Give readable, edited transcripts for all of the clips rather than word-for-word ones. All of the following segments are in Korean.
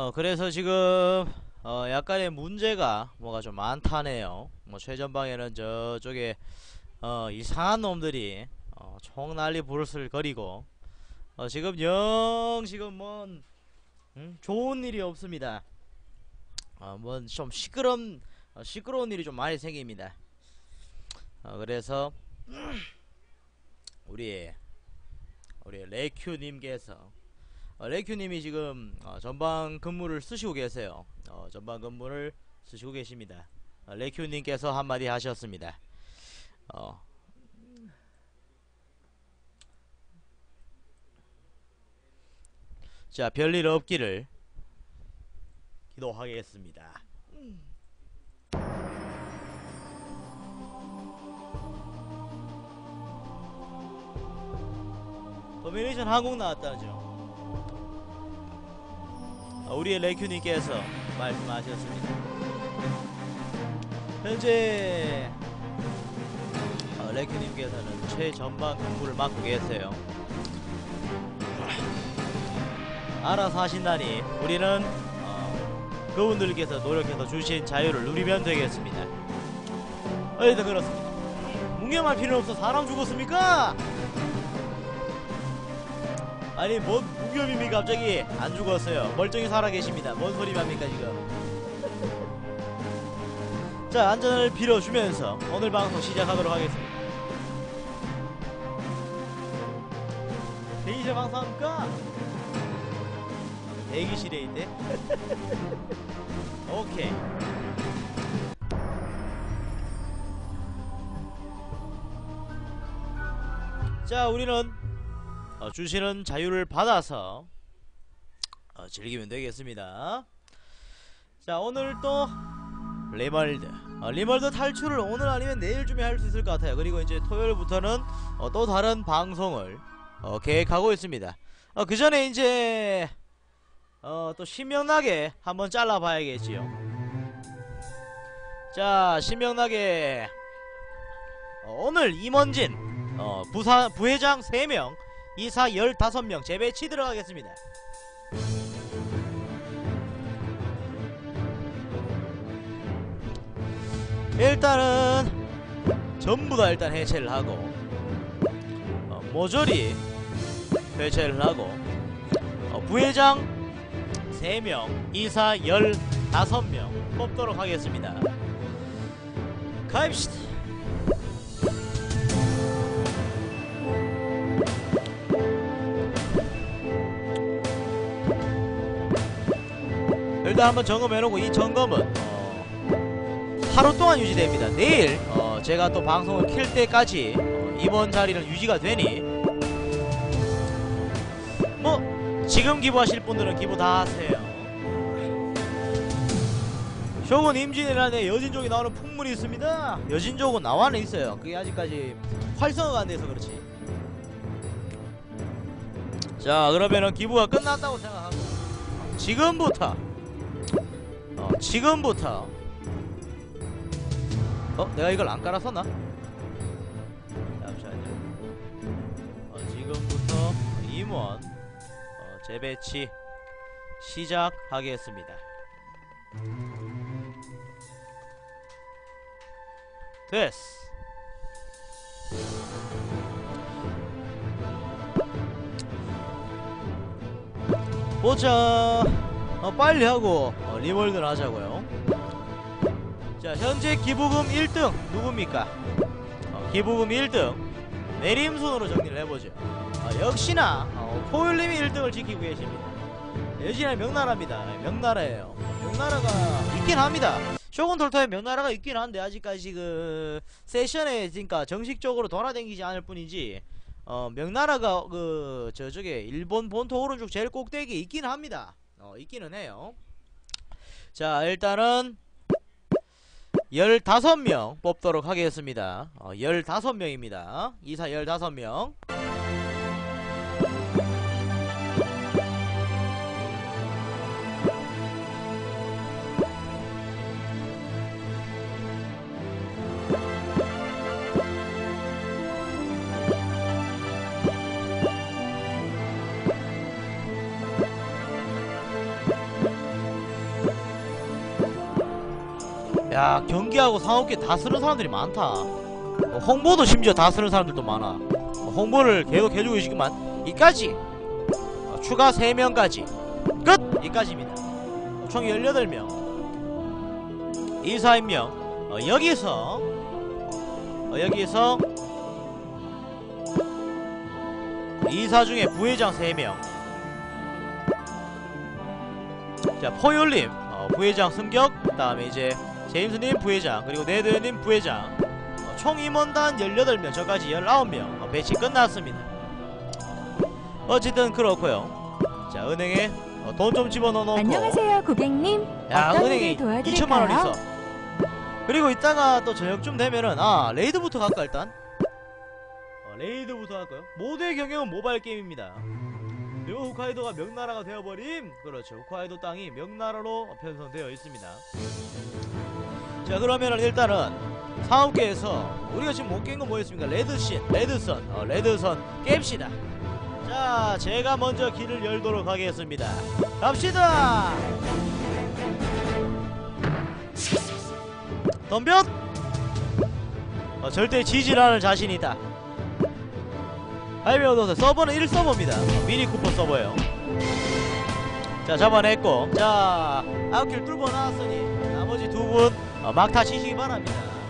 그래서 지금 약간의 문제가 뭐가 좀 많다네요. 뭐 최전방에는 저쪽에 이상한 놈들이 총 난리 부르스를 거리고 지금 영 지금 뭔 좋은 일이 없습니다. 뭔 좀 시끄러운 일이 좀 많이 생깁니다. 그래서 우리 레큐님께서 레큐님이 지금 전방 근무를 쓰시고 계세요. 전방 근무를 쓰시고 계십니다. 레큐님께서 한마디 하셨습니다. 자, 별일 없기를 기도하겠습니다. 도미네이션 한국 나왔다죠. 우리의 레큐님께서 말씀하셨습니다. 현재 레큐님께서는 최전방 근무를 맡고 계세요. 알아서 하신다니 우리는 그분들께서 노력해서 주신 자유를 누리면 되겠습니다. 어쨌든 그렇습니다. 묵념할 필요 없어. 사람 죽었습니까? 아니 뭔 무겸님이 갑자기 안 죽었어요. 멀쩡히 살아계십니다. 뭔 소리합니까 지금. 자, 안전을 빌어주면서 오늘 방송 시작하도록 하겠습니다. 대기실 방송합니까? 대기실에 있대? 오케이. 자, 우리는 주시는 자유를 받아서 즐기면 되겠습니다. 자, 오늘 또 리멀드 탈출을 오늘 아니면 내일쯤에 할 수 있을 것 같아요. 그리고 이제 토요일부터는 또 다른 방송을 계획하고 있습니다. 그 전에 이제 또 신명나게 한번 잘라봐야겠지요. 자, 신명나게 오늘 임원진 부회장 3명, 이사 15명 재배치 들어가겠습니다. 일단은 전부 다 일단 해체를 하고 모조리 해체를 하고 부회장 3명, 이사 15명 뽑도록 하겠습니다. 가입시다. 일단 한번 점검해놓고 이 점검은 하루 동안 유지됩니다. 내일 제가 또 방송을 킬 때까지 이번 자리는 유지가 되니 뭐 지금 기부하실 분들은 기부 다 하세요. 쇼군 임진왜란에 여진족이 나오는 풍문이 있습니다. 여진족은 나와는 있어요. 그게 아직까지 활성화가 안 돼서 그렇지. 자, 그러면은 기부가 끝났다고 생각하고 지금부터 내가 이걸 안 깔았었나? 잠시만요. 지금부터 임원 재배치 시작하겠습니다. 됐어. 보자. 빨리 하고 리월드를 하자고요. 자, 현재 기부금 1등 누굽니까? 기부금 1등 내림순으로 정리를 해보죠. 역시나 포율님이 1등을 지키고 계십니다. 여진의 명나라입니다. 명나라예요. 명나라가 있긴 합니다. 쇼군 톨토에 명나라가 있긴 한데 아직까지 그 세션에 그러니까 정식적으로 돌아다니지 않을 뿐이지 명나라가 그 저쪽에 일본 본토 오른쪽 제일 꼭대기에 있긴 합니다. 있기는 해요. 자, 일단은 15명 뽑도록 하겠습니다. 15명입니다. 이사 15명. 야, 경기하고 상업계 다 쓰는 사람들이 많다. 홍보도 심지어 다 쓰는 사람들도 많아. 홍보를 계속 해주고 있지만 이까지 추가 3명까지 끝! 이까지입니다. 총 18명 이사임명. 여기서 이사 중에 부회장 3명. 자, 포율님 부회장 승격, 그 다음에 이제 제임스님 부회장, 그리고 네드님 부회장. 총 임원단 18명, 저까지 19명 배치 끝났습니다. 어쨌든 그렇고요. 자, 은행에 돈 좀 집어넣어놓고. 안녕하세요 고객님. 야, 어떤 은행에 일을 도와드릴까요? 2천만원 있어. 그리고 이따가 또 저녁쯤 되면은 레이드부터 갈까 일단? 레이드부터 할까요? 모두의 경영은 모바일 게임입니다. 그리고 홋카이도가 명나라가 되어버림. 그렇죠, 홋카이도 땅이 명나라로 편성되어 있습니다. 자, 그러면은 일단은 상업계에서 우리가 지금 못 깬 건 뭐였습니까? 레드선 깹시다. 자, 제가 먼저 길을 열도록 하겠습니다. 갑시다. 덤벼! 절대 지질 않을 자신이 있다. 하이웨이 얻어서 서버는 1서버입니다. 미니 쿠퍼 서버예요. 자, 잡아냈고, 자, 아웃길 뚫고 나왔으니 나머지 두 분 막타 치시기 바랍니다.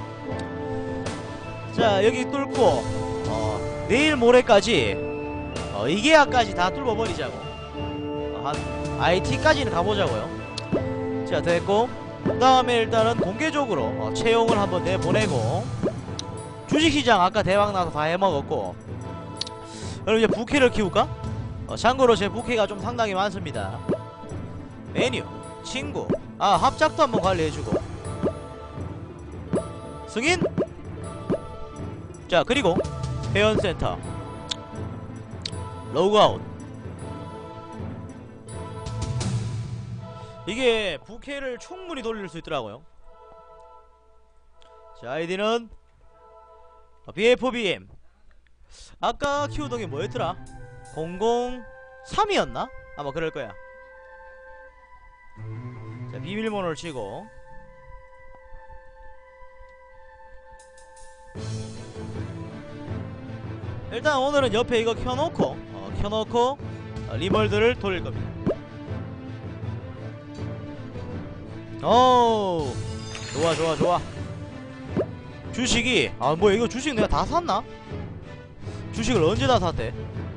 자, 여기 뚫고 내일 모레까지 이계야까지 다 뚫어버리자고. 한 IT까지는 가보자고요. 자, 됐고, 그 다음에 일단은 공개적으로 채용을 한번 내보내고, 주식시장 아까 대박나서 다 해먹었고, 그럼 이제 부캐를 키울까? 참고로 제 부캐가 좀 상당히 많습니다. 메뉴, 친구, 합작도 한번 관리해주고, 승인? 자, 그리고 회원센터 로그아웃. 이게 부캐를 충분히 돌릴 수 있더라고요. 자, 아이디는 BFBM. 아까 키우던 게 뭐였더라? 003이었나? 아마 그럴 거야. 자, 비밀번호를 치고, 일단 오늘은 옆에 이거 켜놓고 리멀드를 돌릴 겁니다. 오, 좋아. 주식이 뭐야, 이거 주식 내가 다 샀나? 주식을 언제 다 샀대?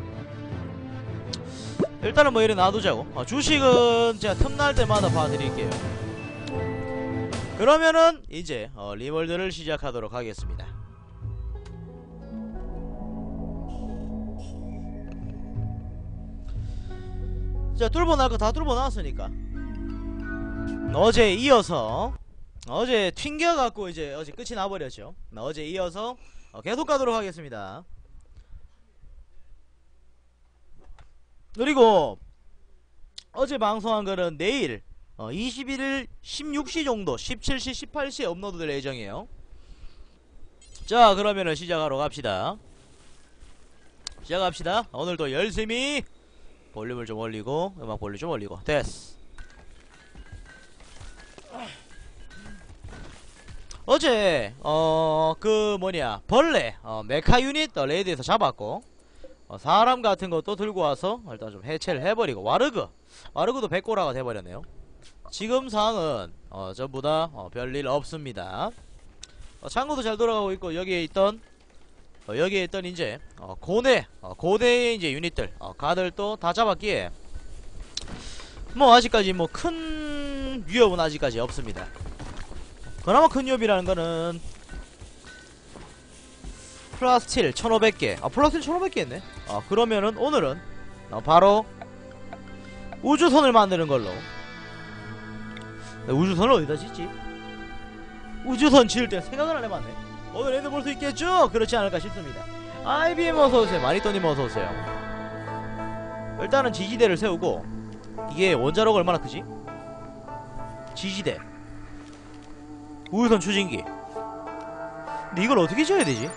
일단은 뭐 이래 놔두자고. 주식은 제가 틈날 때마다 봐드릴게요. 그러면은 이제 리멀드를 시작하도록 하겠습니다. 자, 뚫어놓을 거 다 뚫어놨으니까 어제 이어서 어제 튕겨갖고 이제 어제 끝이 나버렸죠. 어제 이어서 계속 가도록 하겠습니다. 그리고 어제 방송한 거는 내일 21일 16시 정도, 17시 18시에 업로드 될 예정이에요. 자, 그러면은 시작하러 갑시다. 시작합시다. 오늘도 열심히 볼륨을 좀 올리고, 음악 볼륨 좀 올리고. 됐어. 어제 그 뭐냐, 벌레 메카 유닛 레이드에서 잡았고, 사람 같은 것도 들고 와서 일단 좀 해체를 해버리고, 와르그도 백고라가 돼버렸네요. 지금 상황은 전부 다 별일 없습니다. 창고도 잘 돌아가고 있고, 여기에 있던 이제 고대의 이제 유닛들 가들도 다 잡았기에 뭐 아직까지 뭐 큰 위협은 아직까지 없습니다. 그나마 큰 위협이라는 거는 플라스틸 1500개. 플라스틸 1500개 했네. 그러면은 오늘은 바로 우주선을 만드는 걸로. 우주선을 어디다 짓지? 우주선 지을 때 생각을 안 해봤네. 오늘 애들 볼 수 있겠죠? 그렇지 않을까 싶습니다. IBM 어서오세요. 마니또님 어서오세요. 일단은 지지대를 세우고, 이게 원자로가 얼마나 크지? 지지대, 우주선 추진기. 근데 이걸 어떻게 지어야 되지?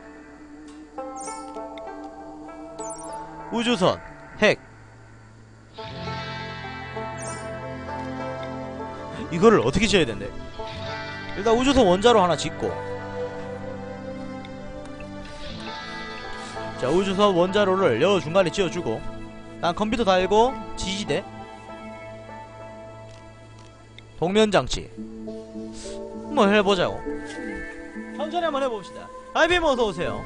우주선, 핵. 이거를 어떻게 지어야 된대? 일단 우주선 원자로 하나 짓고, 자 우주선 원자로를 여 중간에 지어주고, 난 컴퓨터 달고 지지대 동면장치 뭐 해보자고. 천천히 한번 해봅시다. 아이비님 어서오세요.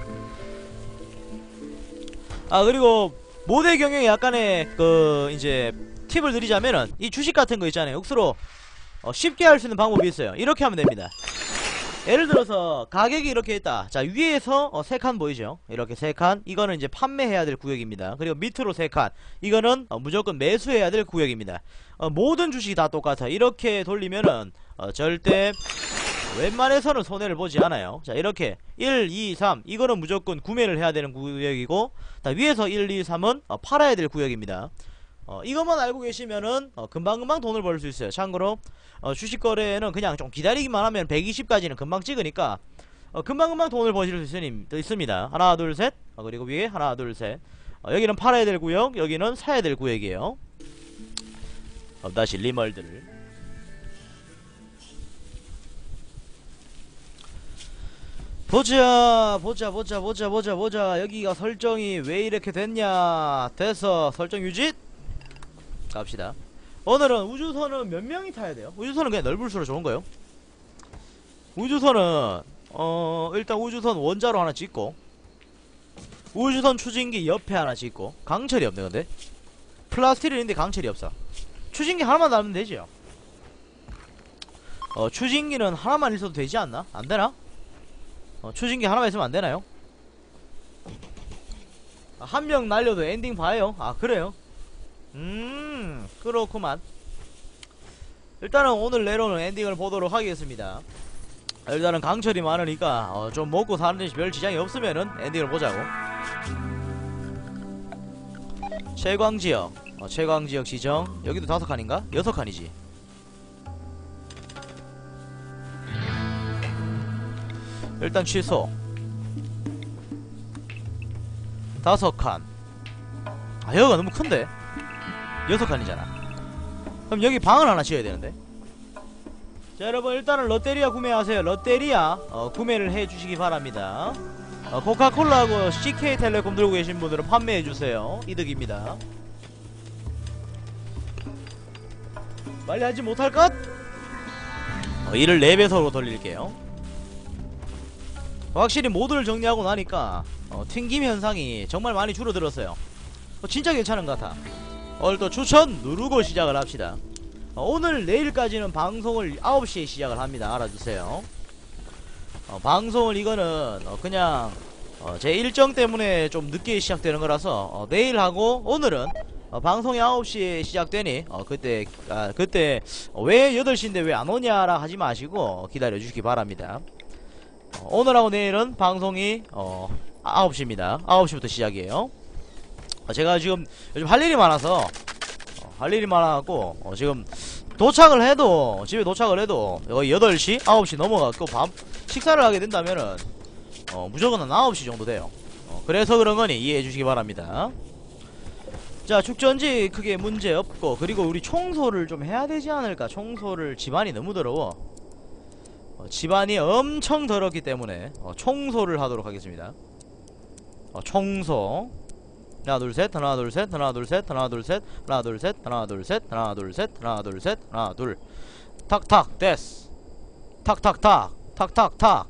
아 그리고 모델 경영에 약간의 그 이제 팁을 드리자면은 이 주식 같은 거 있잖아요. 억수로 쉽게 할 수 있는 방법이 있어요. 이렇게 하면 됩니다. 예를 들어서 가격이 이렇게 있다. 자 위에서 3칸 보이죠? 이렇게 3칸, 이거는 이제 판매해야 될 구역입니다. 그리고 밑으로 3칸, 이거는 무조건 매수해야 될 구역입니다. 모든 주식이 다 똑같아. 이렇게 돌리면은 절대 웬만해서는 손해를 보지 않아요. 자 이렇게 1, 2, 3 이거는 무조건 구매를 해야 되는 구역이고, 자 위에서 1, 2, 3은 팔아야 될 구역입니다. 이것만 알고 계시면은 금방금방 돈을 벌 수 있어요. 참고로 주식 거래는 그냥 좀 기다리기만 하면 120까지는 금방 찍으니까 금방금방 돈을 버실 수 있습니다. 하나 둘 셋, 그리고 위에 하나 둘 셋. 여기는 팔아야 될 구역, 여기는 사야 될 구역이에요. 다시 리멀드를 보자. 여기가 설정이 왜 이렇게 됐냐. 돼서 설정 유지 갑시다. 오늘은 우주선은 몇 명이 타야 돼요? 우주선은 그냥 넓을수록 좋은거요. 우주선은 일단 우주선 원자로 하나 짓고, 우주선 추진기 옆에 하나 짓고. 강철이 없네 근데. 플라스틱인데 강철이 없어. 추진기 하나만 달면 되지요. 추진기는 하나만 있어도 되지 않나? 안되나? 추진기 하나만 있으면 안되나요? 한 명 날려도 엔딩 봐요. 아 그래요? 그렇구만. 일단은 오늘 내로는 엔딩을 보도록 하겠습니다. 일단은 강철이 많으니까 좀 먹고 사는데 별 지장이 없으면은 엔딩을 보자고. 채광지역 채광지역 지정. 여기도 5칸인가? 6칸이지. 일단 취소. 5칸. 아 여기가 너무 큰데? 6칸이잖아. 그럼 여기 방을 하나 지어야 되는데. 자 여러분 일단은 롯데리아 구매하세요. 롯데리아 구매를 해주시기 바랍니다. 코카콜라하고 CK텔레콤 들고 계신 분들은 판매해주세요. 이득입니다. 빨리 하지 못할 것? 이를 4배속으로 돌릴게요. 확실히 모드를 정리하고 나니까 튕김 현상이 정말 많이 줄어들었어요. 진짜 괜찮은 것 같아. 오늘도 추천 누르고 시작을 합시다. 오늘 내일까지는 방송을 9시에 시작을 합니다. 알아주세요. 방송을 이거는 그냥 제 일정 때문에 좀 늦게 시작되는 거라서 내일 하고, 오늘은 방송이 9시에 시작되니 그때 왜 8시인데 왜 안 오냐라 하지 마시고 기다려 주시기 바랍니다. 오늘하고 내일은 방송이 9시입니다. 9시부터 시작이에요. 제가 지금 요즘 할 일이 많아서 할 일이 많아갖고 지금 도착을 해도, 집에 도착을 해도 거의 8시? 9시 넘어가고 밥 식사를 하게 된다면은 무조건 한 9시 정도 돼요. 그래서 그런 거니 이해해 주시기 바랍니다. 자 축전지 크게 문제 없고, 그리고 우리 청소를 좀 해야 되지 않을까. 청소를, 집안이 너무 더러워. 집안이 엄청 더럽기 때문에 청소를 하도록 하겠습니다. 청소. 하나 둘 셋, 하나 둘 셋, 하나 둘 셋, 하나 둘 셋, 하나 둘 셋, 하나 둘 셋, 하나 둘 셋, 하나 둘 셋, 하나 둘. 탁탁 데스. 탁탁탁 탁탁탁.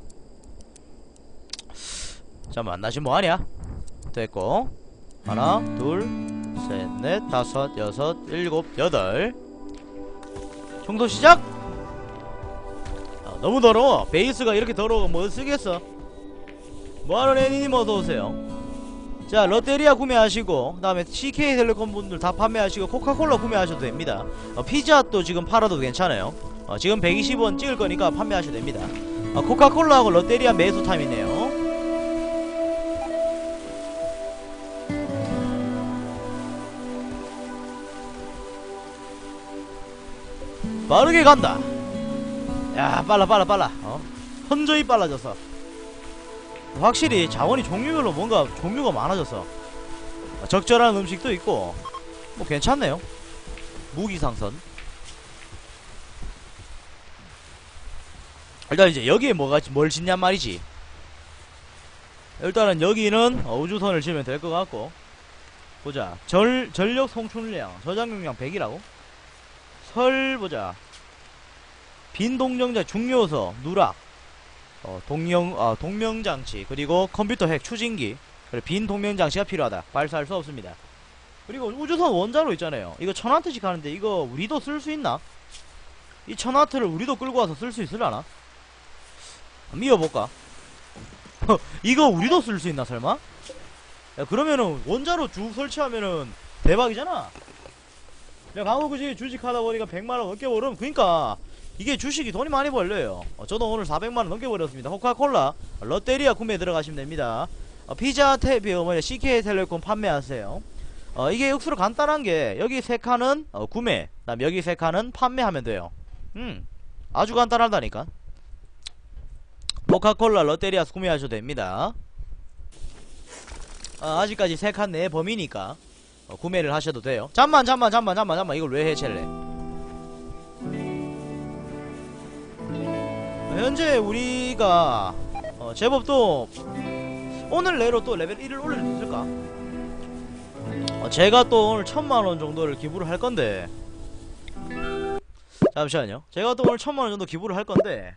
잠깐만 나 지금 뭐하냐? 됐고. 하나 둘 셋 넷 다섯 여섯 일곱 여덟. 청소 시작. 너무 더러워. 베이스가 이렇게 더러워 뭐 쓰겠어. 뭐하는 애니님 어서오세요. 자 롯데리아 구매하시고, 그 다음에 CK텔레콤 분들 다 판매하시고, 코카콜라 구매하셔도 됩니다. 피자도 지금 팔아도 괜찮아요. 지금 120원 찍을 거니까 판매하셔도 됩니다. 코카콜라하고 롯데리아 매수 타임이네요. 빠르게 간다. 야 빨라 현저히 빨라졌어. 확실히 자원이 종류별로 뭔가 종류가 많아졌어. 적절한 음식도 있고 뭐 괜찮네요. 무기상선. 일단 이제 여기에 뭘 짓냔 말이지. 일단은 여기는 우주선을 지으면 될 것 같고. 보자. 전력 송출량 저장용량 100이라고? 보자. 빈 동정자 중요서 누락 동명장치 그리고 컴퓨터 핵 추진기 그리고 빈 동명장치가 필요하다. 발사할 수 없습니다. 그리고 우주선 원자로 있잖아요. 이거 1000W씩 하는데 이거 우리도 쓸 수 있나? 이 1000W를 우리도 끌고 와서 쓸 수 있으려나? 미워볼까? 이거 우리도 쓸 수 있나 설마? 야 그러면은 원자로 쭉 설치하면은 대박이잖아. 내가 강호 그지 주식하다 보니까 100만원 넘게 벌음. 그니까 이게 주식이 돈이 많이 벌려요. 저도 오늘 400만원 넘게 벌었습니다. 코카콜라 롯데리아 구매 들어가시면 됩니다. 피자 CK텔레콤 판매하세요. 이게 억수로 간단한게 여기 3칸은 구매, 그다음 여기 3칸은 판매하면 돼요. 아주 간단하다니까. 코카콜라 롯데리아에서 구매하셔도 됩니다. 아직까지 3칸 내 범위니까 구매를 하셔도 돼요. 잠만 이걸 왜 해 첼레. 현재 우리가 제법 또 오늘 내로 또 레벨 1을 올릴 수 있을까? 제가 또 오늘 1000만원 정도를 기부를 할 건데, 잠시만요. 제가 또 오늘 1000만원 정도 기부를 할 건데,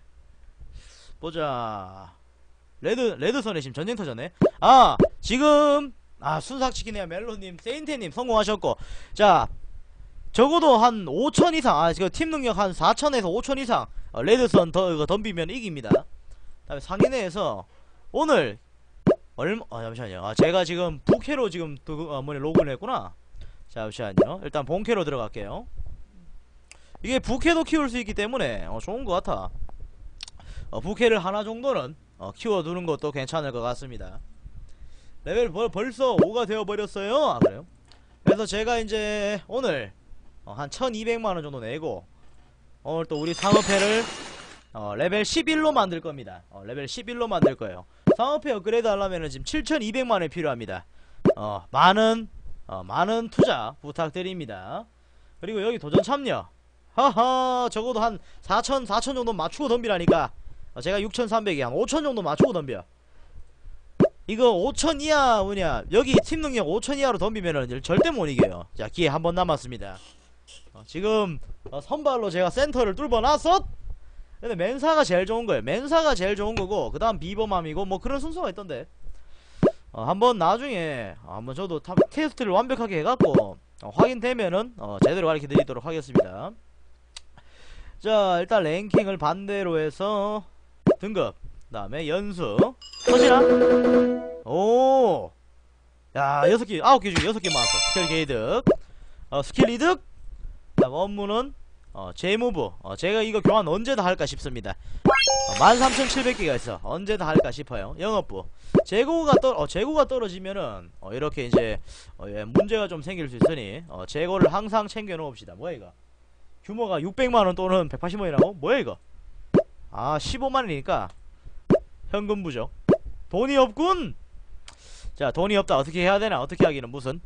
보자. 레드선에 지금 전쟁터전에 지금 순삭치킨이야 멜로님 세인테님 성공하셨고, 자 적어도 한 5000 이상 팀 능력 한 4000에서 5000 이상 레드선 이거 덤비면 이깁니다. 다음에 상인회에서 오늘 잠시만요. 제가 지금 부캐로 지금 로그인을 했구나. 잠시만요. 일단 본캐로 들어갈게요. 이게 부캐도 키울 수 있기 때문에 좋은 것 같아. 부캐를 하나 정도는 키워두는 것도 괜찮을 것 같습니다. 레벨 벌써 5가 되어버렸어요. 그래요? 그래서 제가 이제 오늘 한 1200만원 정도 내고 오늘 또 우리 상업회를 레벨 11로 만들 겁니다. 레벨 11로 만들 거예요. 상업회 업그레이드 하려면은 지금 7200만원이 필요합니다. 많은 투자 부탁드립니다. 그리고 여기 도전 참여 적어도 한 4000 정도 맞추고 덤비라니까. 제가 6300이 한 5000 정도 맞추고 덤벼. 이거 5000 이하 여기 팀 능력 5000 이하로 덤비면은 절대 못 이겨요. 자, 기회 한 번 남았습니다. 지금 선발로 제가 센터를 뚫어놨어. 근데 멘사가 제일 좋은 거예요. 멘사가 제일 좋은 거고, 그 다음 비버맘이고 뭐 그런 순서가 있던데. 한번 나중에 한번 저도 테스트를 완벽하게 해갖고 확인되면은 제대로 가르쳐 드리도록 하겠습니다. 자, 일단 랭킹을 반대로 해서 등급, 그 다음에 연수 터지나? 오, 야 6개 9개 중에 6개 맞았어. 스킬 게이득, 스킬 이득. 다음 업무는 재무부. 제가 이거 교환 언제 다 할까 싶습니다. 13700개가 있어. 언제 다 할까 싶어요. 영업부. 재고가 떨어지면은 이렇게 이제 문제가 좀 생길 수 있으니 재고를 항상 챙겨 놓읍시다. 뭐야 이거? 규모가 600만원 또는 180만원이라고? 뭐야 이거? 15만원이니까 현금 부족. 돈이 없군. 자, 돈이 없다. 어떻게 해야 되나? 어떻게 하기는 무슨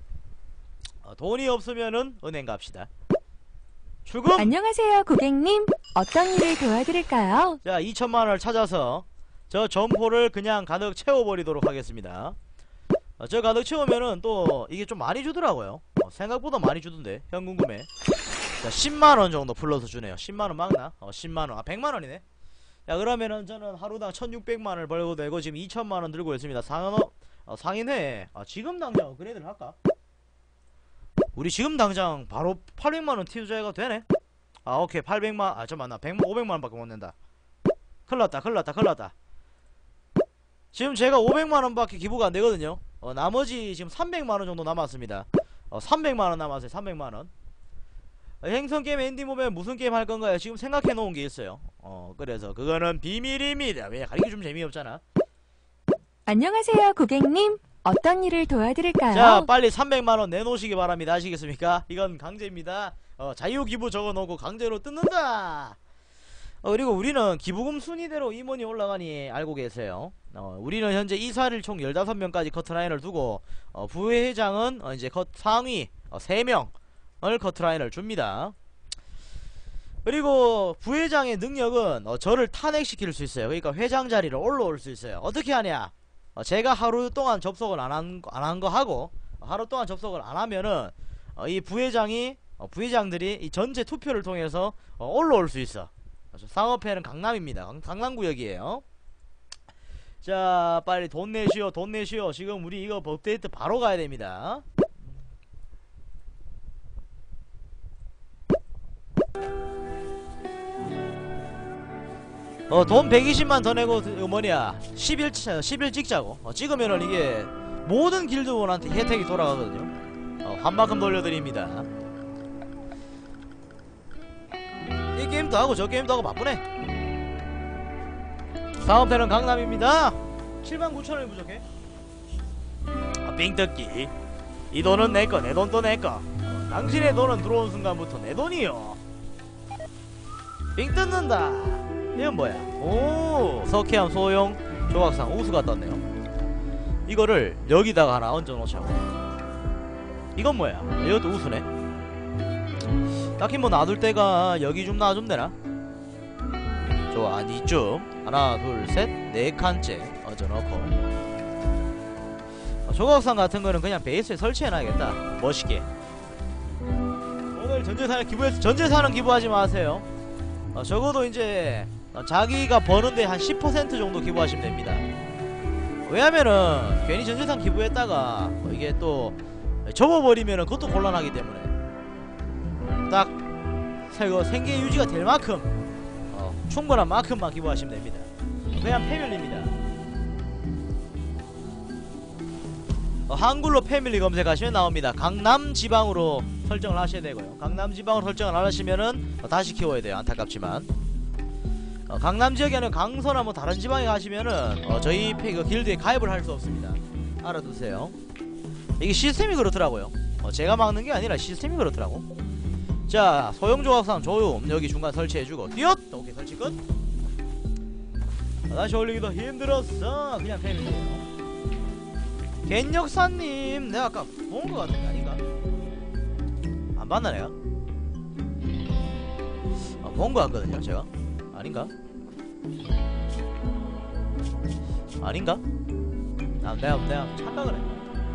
돈이 없으면은 은행 갑시다. 출금! 안녕하세요 고객님, 어떤 일을 도와드릴까요? 자, 2000만원을 찾아서 저 점포를 그냥 가득 채워버리도록 하겠습니다. 저 가득 채우면은 또 이게 좀 많이 주더라고요. 생각보다 많이 주던데. 현금 구매. 자, 10만원 정도 불러서 주네요. 10만원 막나? 10만원 100만원이네. 자, 그러면은 저는 하루당 1600만원을 벌고 되고 지금 2000만원 들고 있습니다. 상인회 지금 당장 업그레이드를 할까? 우리 지금 당장 바로 800만원 투자해가 되네? 오케이. 800만 잠깐만, 나 500만원 밖에 못 낸다. 큰일났다. 지금 제가 500만원 밖에 기부가 안 되거든요. 나머지 지금 300만원 정도 남았습니다. 300만원 남았어요. 300만원. 행성게임 엔딩 보면 무슨 게임 할 건가요? 지금 생각해 놓은 게 있어요. 그래서 그거는 비밀입니다. 왜 가르쳐주면 재미없잖아. 안녕하세요 고객님, 어떤 일을 도와드릴까요? 자, 빨리 300만원 내놓으시기 바랍니다. 아시겠습니까? 이건 강제입니다. 자유기부 적어놓고 강제로 뜯는다. 그리고 우리는 기부금 순위대로 임원이 올라가니 알고 계세요. 우리는 현재 이사를 총 15명까지 커트라인을 두고 부회장은 이제 상위 3명을 커트라인을 줍니다. 그리고 부회장의 능력은 저를 탄핵시킬 수 있어요. 그러니까 회장 자리를 올라올 수 있어요. 어떻게 하냐? 제가 하루 동안 접속을 안 한 거 하고 하루 동안 접속을 안 하면은 이 부회장이 부회장들이 이 전체 투표를 통해서 올라올 수 있어. 상업회는 강남입니다. 강남구역이에요. 자, 빨리 돈 내시오, 돈 내시오. 지금 우리 이거 업데이트 바로 가야 됩니다. 돈 120만 더 내고 뭐냐 10일 찍자고. 찍으면은 이게 모든 길드원한테 혜택이 돌아가거든요. 환만큼 돌려드립니다. 이 게임도 하고 저 게임도 하고 바쁘네. 다음 편은 강남입니다. 79,000원이 부족해. 빙뜯기. 이 돈은 내꺼, 내 돈도 내꺼. 당신의 돈은 들어온 순간부터 내 돈이요. 빙 뜯는다. 이건 뭐야? 오, 석회암 소형 조각상 우수가 떴네요. 이거를 여기다가 하나 얹어 놓자고. 이건 뭐야? 이것도 우수네. 딱히 뭐 놔둘 때가 여기 좀 놔주면 되나? 좋아, 이쯤 하나 둘셋 네 칸째 얹어 놓고. 조각상 같은 거는 그냥 베이스에 설치해놔야겠다. 멋있게. 오늘 전재산은 기부하지 마세요. 적어도 이제 자기가 버는데 한 10% 정도 기부하시면 됩니다. 왜냐면은 괜히 전재산 기부했다가 이게 또 접어버리면은 그것도 곤란하기 때문에 딱 생계 유지가 될 만큼 충분한 만큼만 기부하시면 됩니다. 그냥 패밀리입니다. 한글로 패밀리 검색하시면 나옵니다. 강남 지방으로 설정을 하셔야 되고요. 강남 지방으로 설정을 안 하시면은 다시 키워야 돼요. 안타깝지만 강남 지역에는 강서나 뭐 다른 지방에 가시면은 저희 길드에 가입을 할 수 없습니다. 알아두세요. 이게 시스템이 그렇더라고요. 제가 막는 게 아니라 시스템이 그렇더라고. 자, 소형 조각상 조용 여기 중간 설치해주고 띄엇! 오케이, 설치 끝. 다시 올리기도 힘들었어. 그냥 패밀리에요. 겐역사님, 내가 아까 본 거 같은데 아닌가? 안 봤나 내가? 본 거 같거든요 제가. 아닌가? 아닌가? 내가 착각을 했나?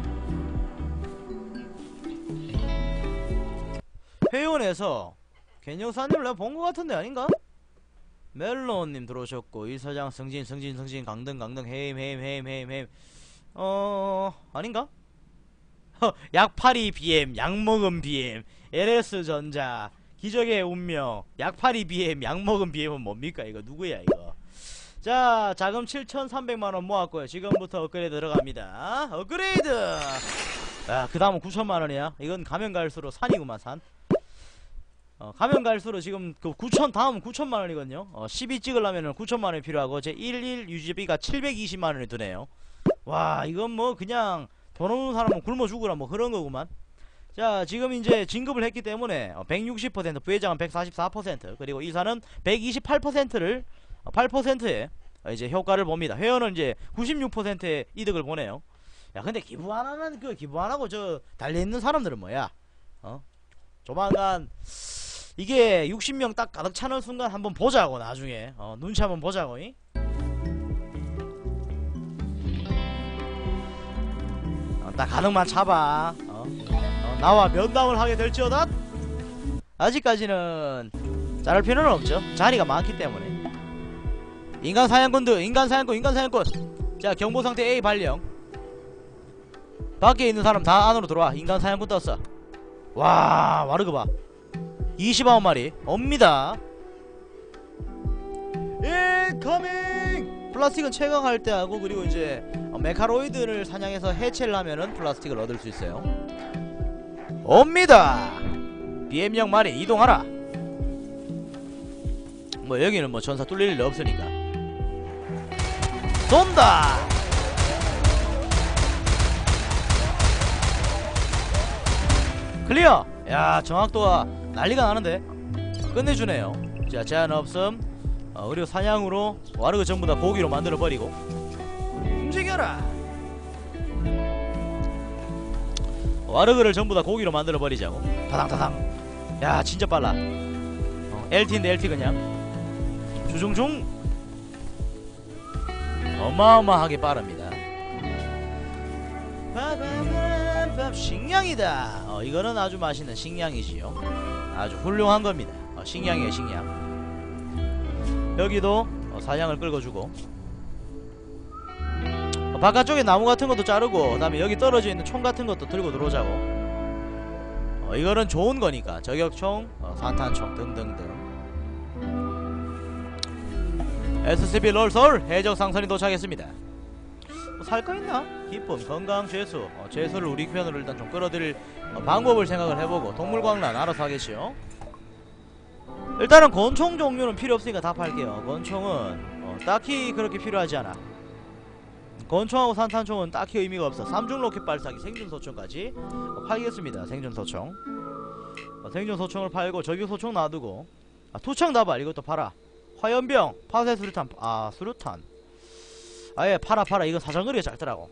회원에서 겐역사님을 내가 본 거 같은데 아닌가? 멜론님 들어오셨고 이사장 승진 강등 헤임 아닌가? 약파리 BM 약먹은 BM LS전자 기적의 운명 약파리 BM 약먹은 BM은 뭡니까 이거? 누구야 이거? 자, 자금 7,300만원 모았고요. 지금부터 업그레이드 들어갑니다. 업그레이드! 그 다음은 9천만원이야. 이건 가면 갈수록 산이구만 산. 가면 갈수록 지금 그 9천 다음은 9천만원이거든요. 12 찍으려면은 9천만원이 필요하고 제 11 유지비가 720만원이 드네요. 와, 이건 뭐 그냥 돈 없는 사람은 굶어 죽으라 뭐 그런 거구만. 자, 지금 이제 진급을 했기 때문에 160%, 부회장은 144%, 그리고 이사는 128%를 8%에 이제 효과를 봅니다. 회원은 이제 96%의 이득을 보네요. 야, 근데 기부 안 하는 기부 안 하고 저 달려있는 사람들은 뭐야? 조만간 이게 60명 딱 가득 차는 순간 한번 보자고. 나중에 눈치 한번 보자고. 딱 가능만 차봐. 나와 면담을 하게 될지어다. 아직까지는 자를 필요는 없죠. 자리가 많기 때문에. 인간 사냥꾼. 자, 경보상태 A 발령. 밖에 있는 사람 다 안으로 들어와. 인간 사냥꾼 떴어. 와, 와르그 봐. 29마리 옵니다. 인커밍! 플라스틱은 채광할 때 하고, 그리고 이제 메카로이드를 사냥해서 해체를 하면은 플라스틱을 얻을 수 있어요. 옵니다. BM0 마리 이동하라. 뭐 여기는 뭐 전사 뚫릴 일 없으니까. 쏜다. 클리어. 야, 정확도가 난리가 나는데. 끝내주네요. 자, 제한 없음. 그리고 사냥으로 와르그 전부 다 고기로 만들어 버리고. 움직여라. 와르그를 전부 다 고기로 만들어 버리자고. 타당타당. 야, 진짜 빨라. LT인데 LT 그냥 주중중 어마어마하게 빠릅니다. 식량이다. 이거는 아주 맛있는 식량이지요. 아주 훌륭한 겁니다. 식량이에요 식량. 여기도 사냥을 끌고주고 바깥쪽에 나무 같은 것도 자르고 그 다음에 여기 떨어져 있는 총 같은 것도 들고 들어오자고. 이거는 좋은 거니까 저격총, 산탄총 등등등. SCP 롤솔 해적 상선이 도착했습니다. 살 거 있나? 기쁨, 건강, 죄수. 죄수를 우리 편으로 일단 좀 끌어들일 방법을 생각을 해보고 동물광란 알아서 하겠지요. 일단은 권총 종류는 필요 없으니까 다 팔게요. 권총은 딱히 그렇게 필요하지 않아. 권총하고 산탄총은 딱히 의미가 없어. 삼중 로켓 발사기, 생존소총까지 팔겠습니다. 생존소총. 생존소총을 팔고 저격소총 놔두고 투척나발 이것도 팔아. 화염병, 파쇄 수류탄. 수류탄 아예 팔아. 이거 사정거리가 짧더라고.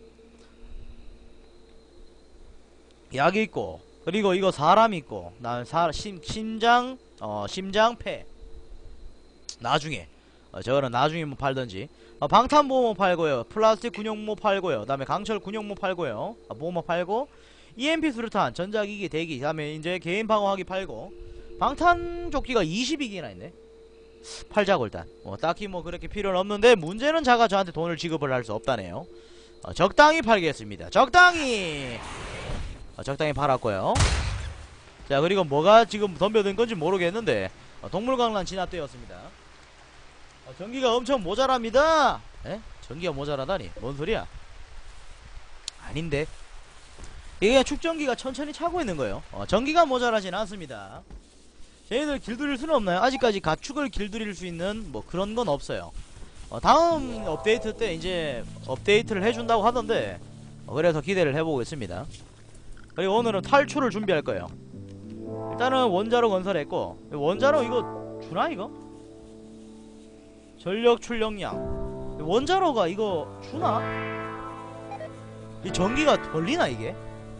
약이 있고 그리고 이거 사람 있고 난 심장 심장폐 나중에 저거는 나중에 뭐 팔던지. 방탄보호모 팔고요. 플라스틱 군용모 팔고요. 그 다음에 강철 군용모 팔고요. 보호모 팔고 EMP 수류탄, 전자기기 대기, 그 다음에 이제 개인 방어하기 팔고 방탄조끼가 22개나 있네. 팔자고 일단. 딱히 뭐 그렇게 필요는 없는데 문제는 자가 저한테 돈을 지급을 할 수 없다네요. 적당히 팔겠습니다. 적당히 팔았고요. 자 그리고 뭐가 지금 덤벼든 건지 모르겠는데 동물광란 진압되었습니다. 전기가 엄청 모자랍니다. 에? 전기가 모자라다니 뭔 소리야? 아닌데 이게 그냥 축전기가 천천히 차고 있는 거예요. 전기가 모자라진 않습니다. 저희들 길들일 수는 없나요? 아직까지 가축을 길들일 수 있는 뭐 그런 건 없어요. 다음 업데이트 때 이제 업데이트를 해준다고 하던데 그래서 기대를 해보고 있습니다. 그리고 오늘은 탈출을 준비할 거예요. 일단은 원자로 건설했고 원자로 이거 주나 이거? 전력 출력량 원자로가 이거 주나? 이 전기가 걸리나 이게?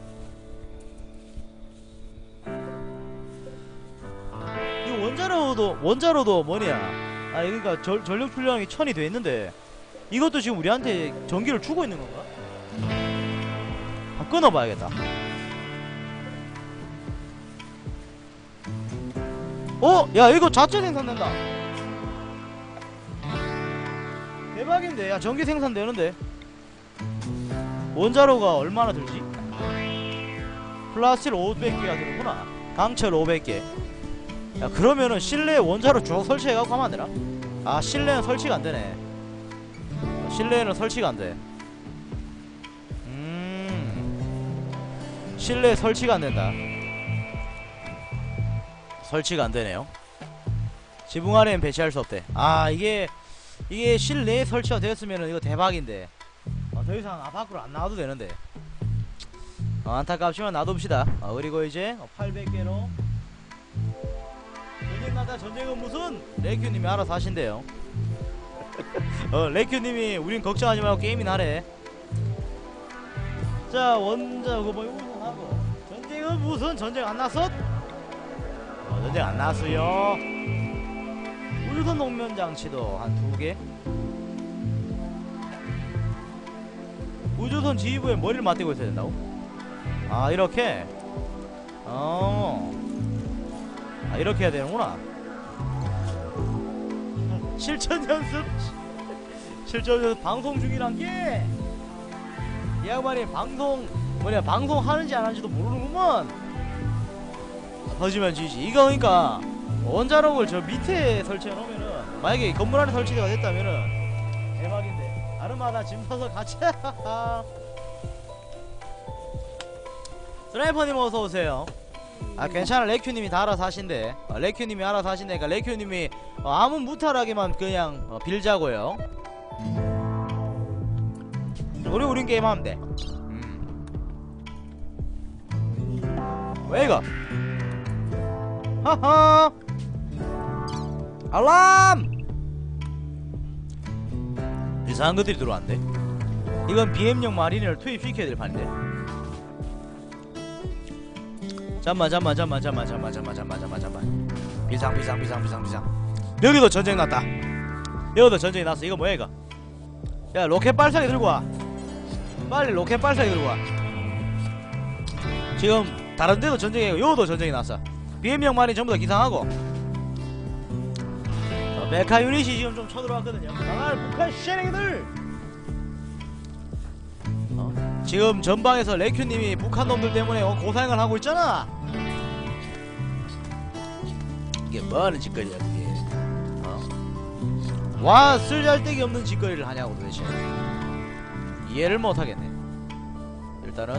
이 원자로도 뭐냐? 그러니까 전력 출력이 1000이 돼 있는데 이것도 지금 우리한테 전기를 주고 있는 건가? 끊어봐야겠다. 야 이거 자체 생산된다. 대박인데. 야 전기 생산되는데 원자로가 얼마나 들지? 플라스틱 500개가 들구나. 강철 500개. 야 그러면은 실내에 원자로 쭉 설치해갖고 하면 안되나? 실내는 설치가 안되네. 실내에는 설치가 안돼. 실내에 설치가 안된다. 설치가 안되네요. 지붕 아래엔 배치할 수 없대. 이게 실내에 설치가 되었으면 이거 대박인데 더 이상 밖으로 안 나와도 되는데 안타깝지만 놔둡시다. 그리고 이제 800개로 전쟁나다. 전쟁은 무슨 레큐님이 알아서 하신대요. 레큐님이 우린 걱정하지 말고 게임이나 하래. 자 원자 그거 뭐 이거 하고 전쟁은 무슨 전쟁 안 났어? 전쟁 안 났어요. 우주선 녹면 장치도 한 2개. 우주선 지휘부에 머리를 맞대고 있어야 된다고? 이렇게? 이렇게 해야 되는구나. 실전 연습 방송 중이란 게 이 양반이 방송 하는지 안 하는지도 모르는구먼. 거짓말지지. 이거 그러니까 원자력을 저 밑에 설치해 놓으면은 만약에 건물 안에 설치가 됐다면은 대박인데. 아르마다 짐 서서 같이. 스나이퍼님 어서오세요. 괜찮아. 레큐님이 다 알아서 하신대. 레큐님이 알아서 하신다니까 레큐님이 아무 무탈하게만 그냥 빌자고요. 우린 게임하면 돼. 왜 이거? 하하. 알람! 이상한 것들이 들어왔는데. 이건 BM용 마린을 투입시켜야 될 판인데. 잠만. 비상. 여기도 전쟁 났다. 여기도 전쟁이 났어. 이거 뭐야 이거? 야 로켓 발사기 들고와. 빨리 로켓 발사기 들고와. 지금 다른데도 전쟁이고 여기도 전쟁이 났어. 비행병만이 전부 다 기상하고. 메카 유닛이 지금 좀 쳐들어왔거든요. 강할 북한 쉐랭이들. 지금 전방에서 레큐님이 북한 놈들 때문에 고생을 하고 있잖아. 이게 뭐하는 짓거리야 그게. 와 쓸잘데기 없는 짓거리를 하냐고 도대체. 이해를 못하겠네. 일단은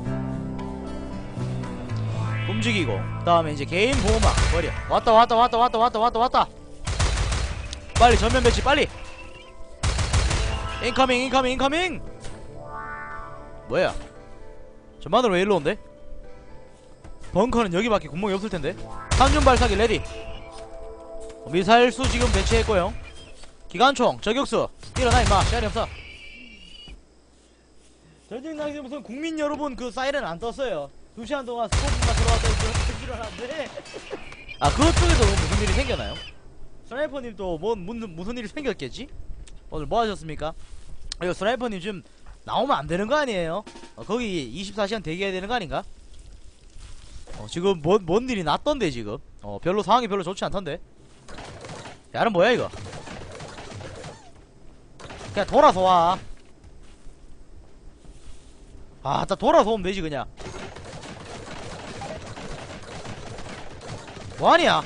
움직이고 다음에 이제 개인 보호막 버려. 왔다. 빨리 전면 배치 빨리. 인커밍. 뭐야? 전반으로 왜 일로 온대? 벙커는 여기밖에 구멍이 없을텐데. 한중 발사기 레디. 미사일 수 지금 배치했고요. 기관총 저격수 일어나 임마. 시간이 없어. 전쟁 당시 무슨 국민 여러분 그 사이렌 안 떴어요. 2시간 동안 스코프가 들어왔다 해서 일어났는데. 아 그것 쪽에도 무슨 일이 생겨나요? 스나이퍼님 또 무슨 일이 생겼겠지? 오늘 뭐 하셨습니까? 이거 스나이퍼님 지금 나오면 안 되는 거 아니에요? 거기 24시간 대기해야 되는 거 아닌가? 지금 뭔 일이 났던데 지금. 별로 상황이 별로 좋지 않던데. 야는 뭐야 이거? 그냥 돌아서 와. 아, 딱 돌아서 오면 되지 그냥. 뭐하냐?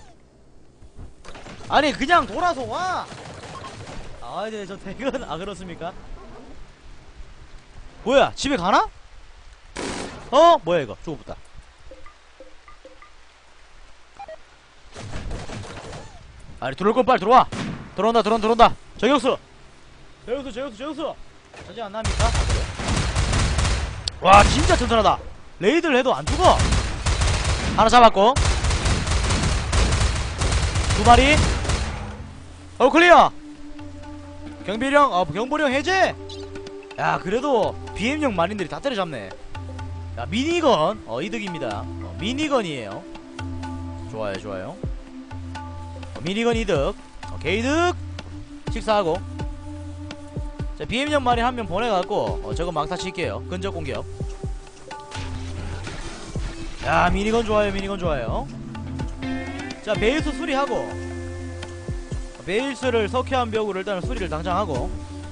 아니 그냥 돌아서 와. 아 이제 저 퇴근. 아 그렇습니까? 뭐야 집에 가나? 뭐야 이거 죽어붙다. 아니 들어올 건 빨리 들어와. 들어온다. 저격수 전쟁 안 납니까? 와 진짜 튼튼하다. 레이드를 해도 안 죽어. 하나 잡았고 2마리 클리어. 경보령 해제. 야 그래도 BM용 마린들이 다 때려잡네. 야 미니건 이득입니다. 미니건이에요. 좋아요. 미니건 이득. 개이득. 식사하고. 자 BM용 마린 한 명 보내갖고 저거 망타 칠게요. 근접 공격. 야 미니건 좋아요. 자 베이스 수리하고. 베이스를 석회암 벽으로 일단 수리를 당장 하고.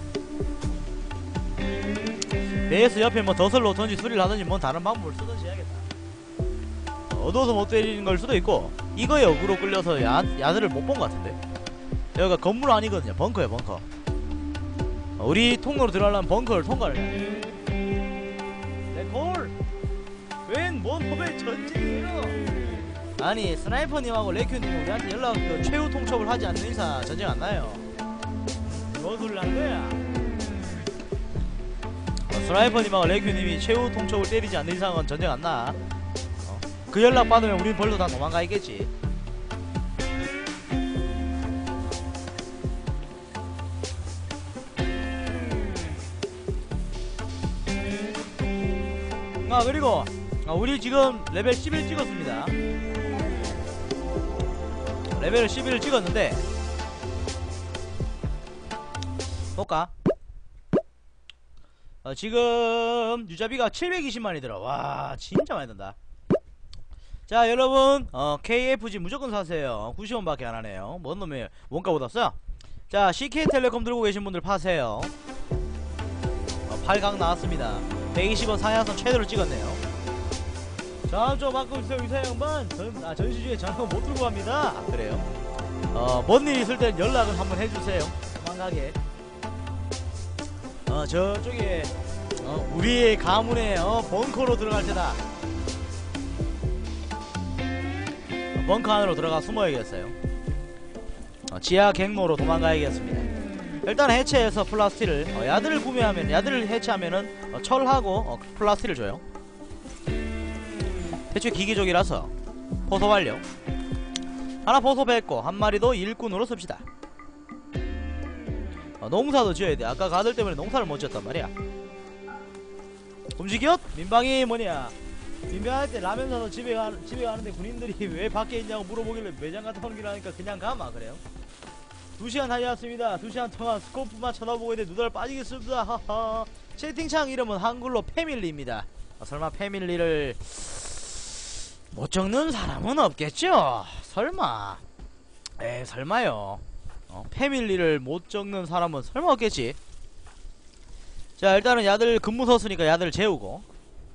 베이스 옆에 뭐 덫을 놓던지 수리를 하던지 뭔 다른 방법을 쓰던지 해야겠다. 어두워서 못 때리는 걸 수도 있고. 이거에 어그로 끌려서 야들을 못 본 것 같은데. 여기가 건물 아니거든요. 벙커야 벙커. 우리 통로로 들어가려면 벙커를 통과를 해야 돼. 레콜! 왜 전쟁이에요? 아니 스나이퍼님하고 레큐님 우리한테 연락 최후 통첩을 하지 않는 이상 전쟁 안 나요. 뭔 소리를 하는 거야? 스나이퍼님하고 레큐님이 최후 통첩을 때리지 않는 이상은 전쟁 안 나. 그 연락 받으면 우린 벌써 다 도망가 있겠지. 그리고 우리 지금 레벨 11 찍었습니다. 레벨 11을 찍었는데 볼까? 지금 유자비가 720만이더라. 와 진짜 많이 든다. 자 여러분 KFG 무조건 사세요. 90원밖에 안하네요. 뭔 놈의 원가보다 써요. 자 CK텔레콤 들고 계신 분들 파세요. 8강 나왔습니다. 120원 상향선 최대로 찍었네요. 다음 주 바꿔주세요 의사 양반. 전시주에 전화 못 들고 갑니다. 그래요? 뭔 일 있을 땐 연락을 한번 해주세요. 도망가게. 저쪽에 우리의 가문에 벙커로 들어갈 테다. 벙커 안으로 들어가 숨어야겠어요. 지하 갱로로 도망가야겠습니다. 일단 해체해서 플라스틱을 야들을 구매하면 야들을 해체하면은 철하고 플라스틱을 줘요. 대체 기계적이라서 포소 완료. 하나 포소 뱉고 한 마리도 일꾼으로 씁시다. 농사도 지어야 돼. 아까 가들 때문에 농사를 못 지었단 말이야. 움직여? 민방위 뭐냐? 빈병할 때 라면 사서 집에 가는데 군인들이 왜 밖에 있냐고 물어보길래 매장 갔다 오는 길 하니까 그냥 가마 그래요. 2시간 다녀왔습니다. 2시간 동안 스코프만 쳐다보고 있는데 눈알 빠지겠습니다. 하하. 채팅창 이름은 한글로 패밀리입니다. 설마 패밀리를 못 적는 사람은 없겠죠? 설마. 에이 설마요. 패밀리를 못 적는 사람은 설마 없겠지. 자 일단은 야들 근무 서수니까 야들 재우고.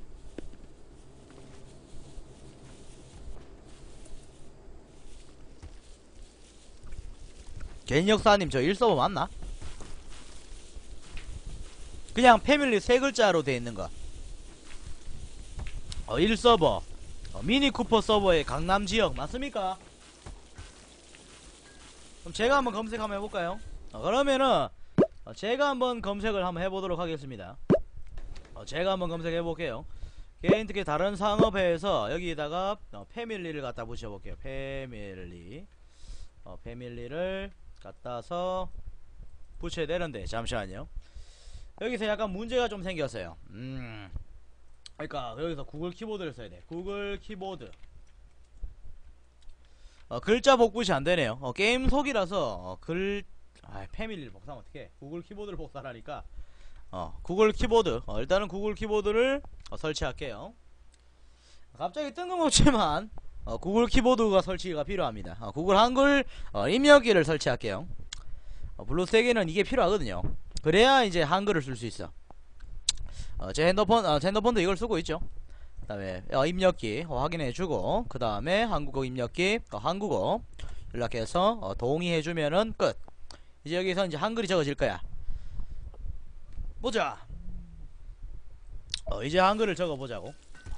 겐역사님 저 1서버 맞나? 그냥 패밀리 3글자로 돼있는거 1서버 미니쿠퍼 서버의 강남지역 맞습니까? 그럼 제가 한번 검색 한번 해볼까요? 그러면은 제가 한번 검색을 한번 해보도록 하겠습니다. 제가 한번 검색해볼게요. 개인특히 다른 상업회에서 여기다가 패밀리를 갖다 붙여볼게요. 패밀리 패밀리를 갖다서 붙여야 되는데 잠시만요. 여기서 약간 문제가 좀 생겼어요. 그러니까 여기서 구글 키보드를 써야 돼. 구글 키보드 글자 복붙이 안되네요. 게임 속이라서 패밀리를 복사하면 어떡해. 구글 키보드를 복사하니까 구글 키보드 일단은 구글 키보드를 설치할게요. 갑자기 뜬금없지만 구글 키보드가 설치가 필요합니다. 구글 한글 입력기를 설치할게요. 블루스택에는 이게 필요하거든요. 그래야 이제 한글을 쓸 수 있어. 제 핸드폰도 이걸 쓰고 있죠. 그 다음에 입력기 확인해주고, 그 다음에 한국어 입력기 한국어 연락해서 동의해주면은 끝. 이제 여기서 이제 한글이 적어질 거야. 보자. 이제 한글을 적어보자고.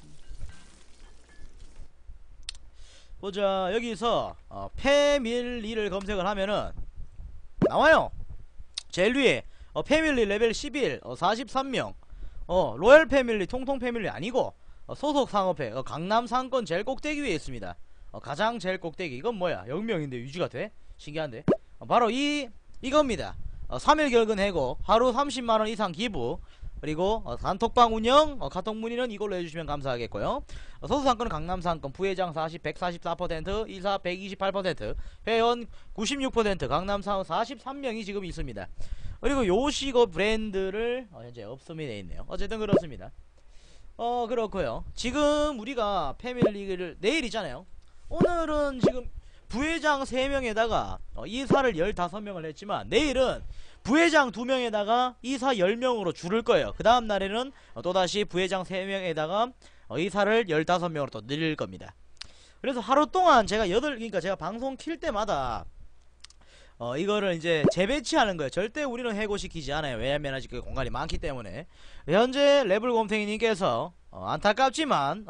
보자. 여기서 패밀리를 검색을 하면은 나와요. 제일 위에 패밀리 레벨 11 43명 로얄 패밀리 통통 패밀리 아니고 소속 상업회 강남 상권 제일 꼭대기 위에 있습니다. 가장 제일 꼭대기. 이건 뭐야 0명인데 유지가 돼? 신기한데. 바로 이겁니다. 3일 결근 해고 하루 30만원 이상 기부, 그리고 단톡방 운영 카톡 문의는 이걸로 해주시면 감사하겠고요. 소속 상권은 강남 상권 부회장 144%, 이사 128%, 회원 96%, 강남 상권 43명이 지금 있습니다. 그리고 요시거 브랜드를 현재 없음이 되어 있네요. 어쨌든 그렇습니다. 그렇고요. 지금 우리가 패밀리를 내일이잖아요. 오늘은 지금 부회장 3명에다가 이사를 15명을 했지만 내일은 부회장 2명에다가 이사 10명으로 줄을 거예요. 그 다음 날에는 또다시 부회장 3명에다가 이사를 15명으로 또 늘릴 겁니다. 그래서 하루 동안 제가 그러니까 제가 방송 킬 때마다 이거를 이제 재배치하는 거예요. 절대 우리는 해고시키지 않아요. 왜냐면 아직 그 공간이 많기 때문에. 현재 레블곰탱이님께서 안타깝지만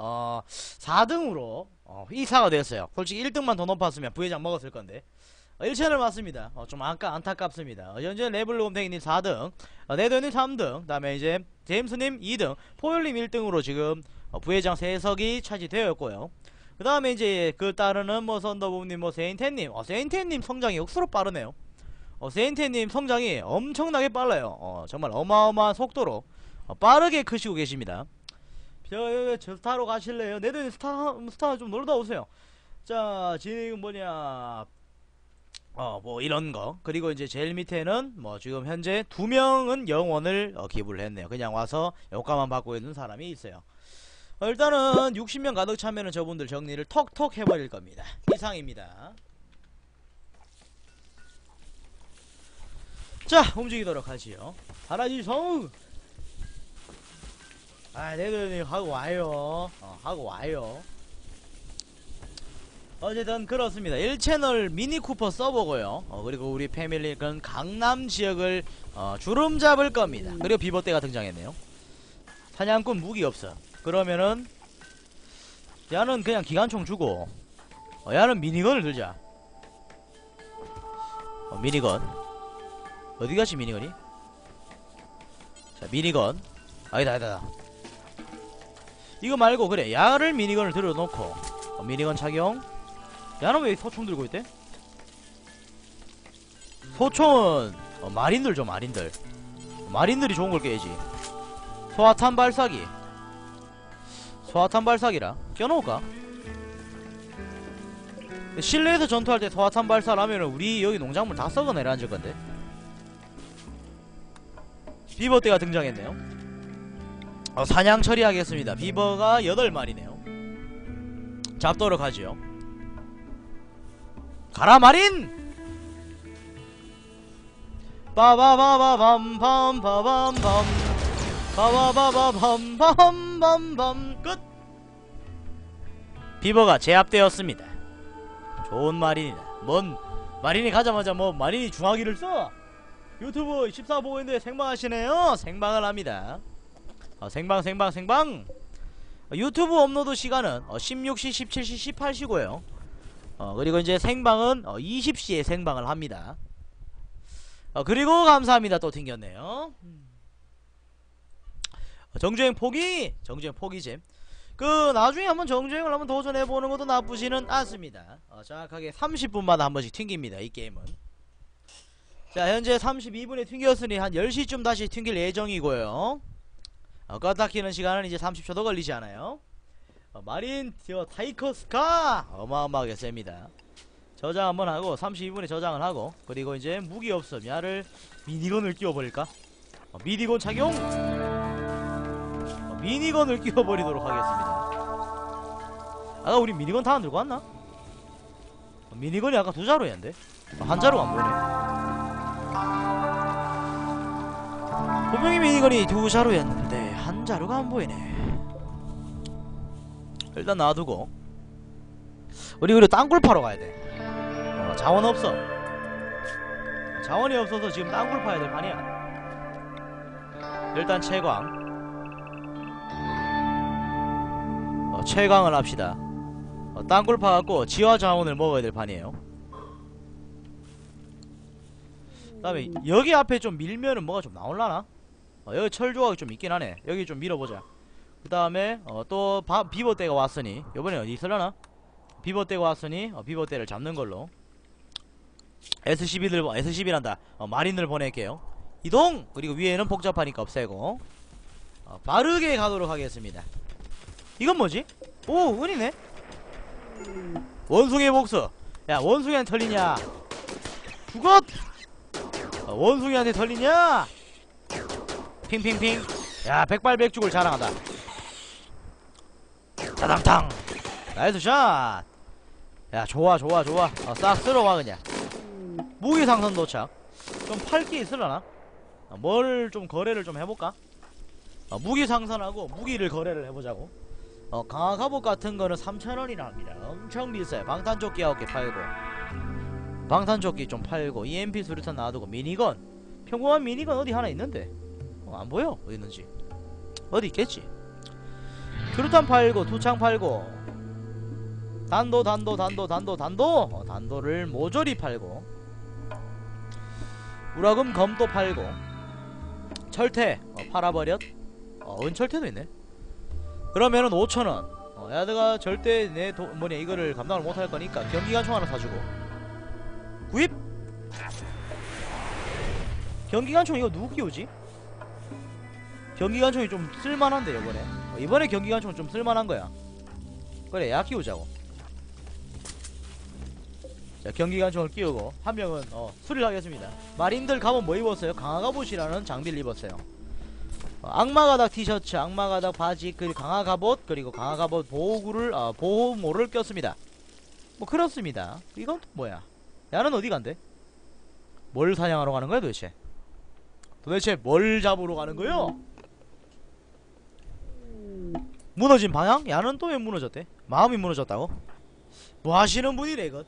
4등으로 이사가 됐어요. 솔직히 1등만 더 높았으면 부회장 먹었을 건데 1채널 맞습니다. 좀 안타깝습니다. 현재 레블곰탱이님 4등, 네더님 3등, 그 다음에 이제 제임스님 2등, 포열님 1등으로 지금 부회장 3석이 차지되었고요. 그 다음에 이제 그 따르는 뭐 선더부님 세인텐님 세인텐님 성장이 억수로 빠르네요. 세인텐님 성장이 엄청나게 빨라요. 정말 어마어마한 속도로 빠르게 크시고 계십니다. 저 스타로 가실래요? 네더님 스타 좀 놀다 오세요. 자 지금 뭐냐 뭐 이런거. 그리고 이제 제일 밑에는 뭐 지금 현재 2명은 영원을 기부를 했네요. 그냥 와서 효과만 받고 있는 사람이 있어요. 일단은 60명 가득 차면은 저분들 정리를 톡톡 해버릴 겁니다. 이상입니다. 자 움직이도록 하지요. 바라지 성. 네더님 하고 와요. 하고 와요. 어쨌든 그렇습니다. 1채널 미니쿠퍼 써보고요. 그리고 우리 패밀리는 강남 지역을 주름 잡을 겁니다. 그리고 비버대가 등장했네요. 사냥꾼 무기 없어. 그러면은 야는 그냥 기관총 주고 야는 미니건을 들자. 미니건 어디가지 미니건이? 자 미니건 아니다 이거 말고 그래 야를 미니건을 들어놓고 미니건 착용. 야는 왜 소총 들고 있대? 소총은 마린들 줘. 마린들이 좋은걸 깨야지. 소화탄 발사기. 소화탄 발사기라 껴놓을까? 실내에서 전투할 때 소화탄 발사라면 우리 여기 농작물 다 썩어 내려앉을 건데. 비버떼가 등장했네요. 사냥 처리하겠습니다. 비버가 8마리네요. 잡도록 하지요. 가라 마린! 빠바바바밤밤바밤밤 바바바바밤밤밤밤 끝! 비버가 제압되었습니다. 좋은 마린이다. 뭔 마린이 가자마자 뭐 마린이 중화기를 써? 유튜브 14 보고 있는데 생방하시네요. 생방을 합니다. 생방 유튜브 업로드 시간은 16시 17시 18시고요 그리고 이제 생방은 20시에 생방을 합니다. 그리고 감사합니다. 또 튕겼네요. 정주행 포기! 정주행 포기잼. 나중에 한번 정주행을 한번 도전해보는 것도 나쁘지는 않습니다. 정확하게 30분마다 한 번씩 튕깁니다. 이 게임은. 자, 현재 32분에 튕겼으니 한 10시쯤 다시 튕길 예정이고요. 껐다 키는 시간은 이제 30초도 걸리지 않아요. 마린 타이커스카 어마어마하게 셉니다. 저장 한번 하고 32분에 저장을 하고 그리고 이제 무기 없음 야를 미니건을 끼워버릴까? 미니건 착용! 미니건을 끼워버리도록 하겠습니다. 아까 우리 미니건 다 안 들고 왔나? 미니건이 아까 2자루였는데 한 자루가 안 보이네. 분명히 미니건이 2자루였는데 한 자루가 안 보이네. 일단 놔두고 우리 그리고 땅굴 파러 가야 돼. 자원 없어. 자원이 없어서 지금 땅굴 파야 될 판이야. 일단 채광. 채광을 합시다. 땅굴 파갖고 지화 자원을 먹어야 될 판이에요. 그 다음에 여기 앞에 좀 밀면은 뭐가 좀 나올라나? 여기 철 조각이 좀 있긴 하네. 여기 좀 밀어보자. 그 다음에 또 비버떼가 왔으니 요번에 어디 있으려나? 비버떼가 왔으니 비버떼를 잡는 걸로 S12란다. 마린을 보낼게요. 이동! 그리고 위에는 복잡하니까 없애고 빠르게 가도록 하겠습니다. 이건 뭐지? 오! 은이네? 원숭이의 복수! 야 원숭이한테 털리냐? 죽었! 원숭이한테 털리냐? 핑핑핑. 야 백발백죽을 자랑한다. 짜당탕. 나이스 샷. 야 좋아 싹 쓸어와 그냥. 무기 상선 도착. 좀 팔 게 있으려나? 뭘 좀 거래를 좀 해볼까? 무기 상선하고 무기를 거래를 해보자고. 강화 갑옷 같은 거는 3,000원이나 합니다. 엄청 비싸요. 방탄조끼 9개 팔고 방탄조끼 좀 팔고 EMP 수류탄 놔두고 미니건 평범한 미니건 어디 하나 있는데 안 보여. 어디 있는지. 어디 있겠지. 수류탄 팔고 투창 팔고 단도를 모조리 팔고 우라금 검도 팔고 철퇴 팔아버렸. 은철퇴도 있네. 그러면은 5,000원. 야드가 절대 내 이거를 감당을 못할 거니까 경기관총 하나 사주고 구입. 경기관총 이거 누구 끼우지? 경기관총이 좀 쓸만한데 이번에 경기관총 좀 쓸만한 거야. 그래 야 끼우자고. 자 경기관총을 끼우고 한 명은 수리를 하겠습니다. 마린들 갑옷 뭐 입었어요? 강화갑옷이라는 장비를 입었어요. 악마가닥 티셔츠, 악마가닥 바지, 그리고 강화갑옷, 그리고 강화갑옷 보호모를 꼈습니다. 뭐 그렇습니다. 이건 또 뭐야? 야는 어디 간대? 뭘 사냥하러 가는 거야 도대체? 도대체 뭘 잡으러 가는 거요? 무너진 방향? 야는 또 왜 무너졌대? 마음이 무너졌다고? 뭐 하시는 분이래 이것?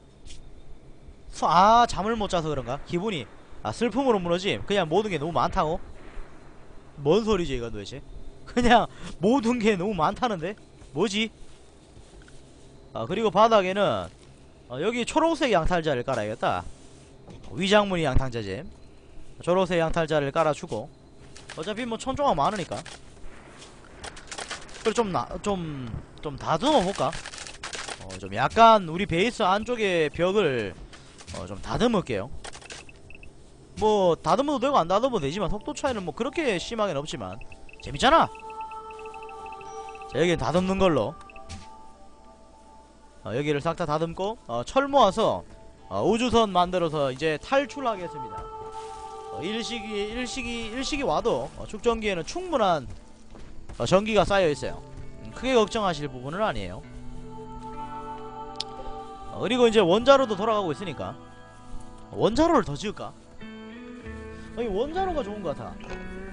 잠을 못 자서 그런가? 기분이 슬픔으로 무너짐. 그냥 모든 게 너무 많다고? 뭔 소리지 이건 도대체? 그냥 모든 게 너무 많다는데? 뭐지? 그리고 바닥에는 여기 초록색 양탈자를 깔아야겠다. 위장무늬 양탄자잼. 초록색 양탈자를 깔아주고 어차피 뭐 천조각 많으니까. 그래 좀 다듬어 볼까? 좀 약간 우리 베이스 안쪽에 벽을 좀 다듬을게요. 뭐 다듬어도 되고 안 다듬어도 되지만 속도 차이는 뭐 그렇게 심하게는 없지만 재밌잖아. 자, 여기는 다듬는 걸로. 여기를 싹 다 다듬고 철 모아서 우주선 만들어서 이제 탈출하겠습니다. 일식이 와도 축전기에는 충분한 전기가 쌓여있어요. 크게 걱정하실 부분은 아니에요. 그리고 이제 원자로도 돌아가고 있으니까 원자로를 더 지을까? 아니 원자로가 좋은 것 같아.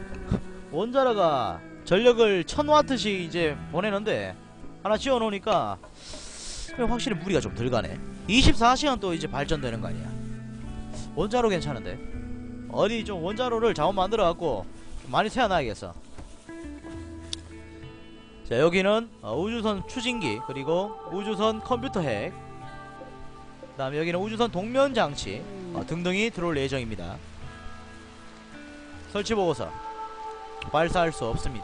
원자로가 전력을 1000W씩 이제 보내는데 하나 지어놓으니까 확실히 무리가 좀 덜 가네. 24시간 또 이제 발전되는 거 아니야. 원자로 괜찮은데 어디 좀 원자로를 자원 만들어갖고 좀 많이 태어나야겠어. 자, 여기는 우주선 추진기, 그리고 우주선 컴퓨터 핵, 그 다음에 여기는 우주선 동면 장치 등등이 들어올 예정입니다. 설치 보고서. 발사할 수 없습니다.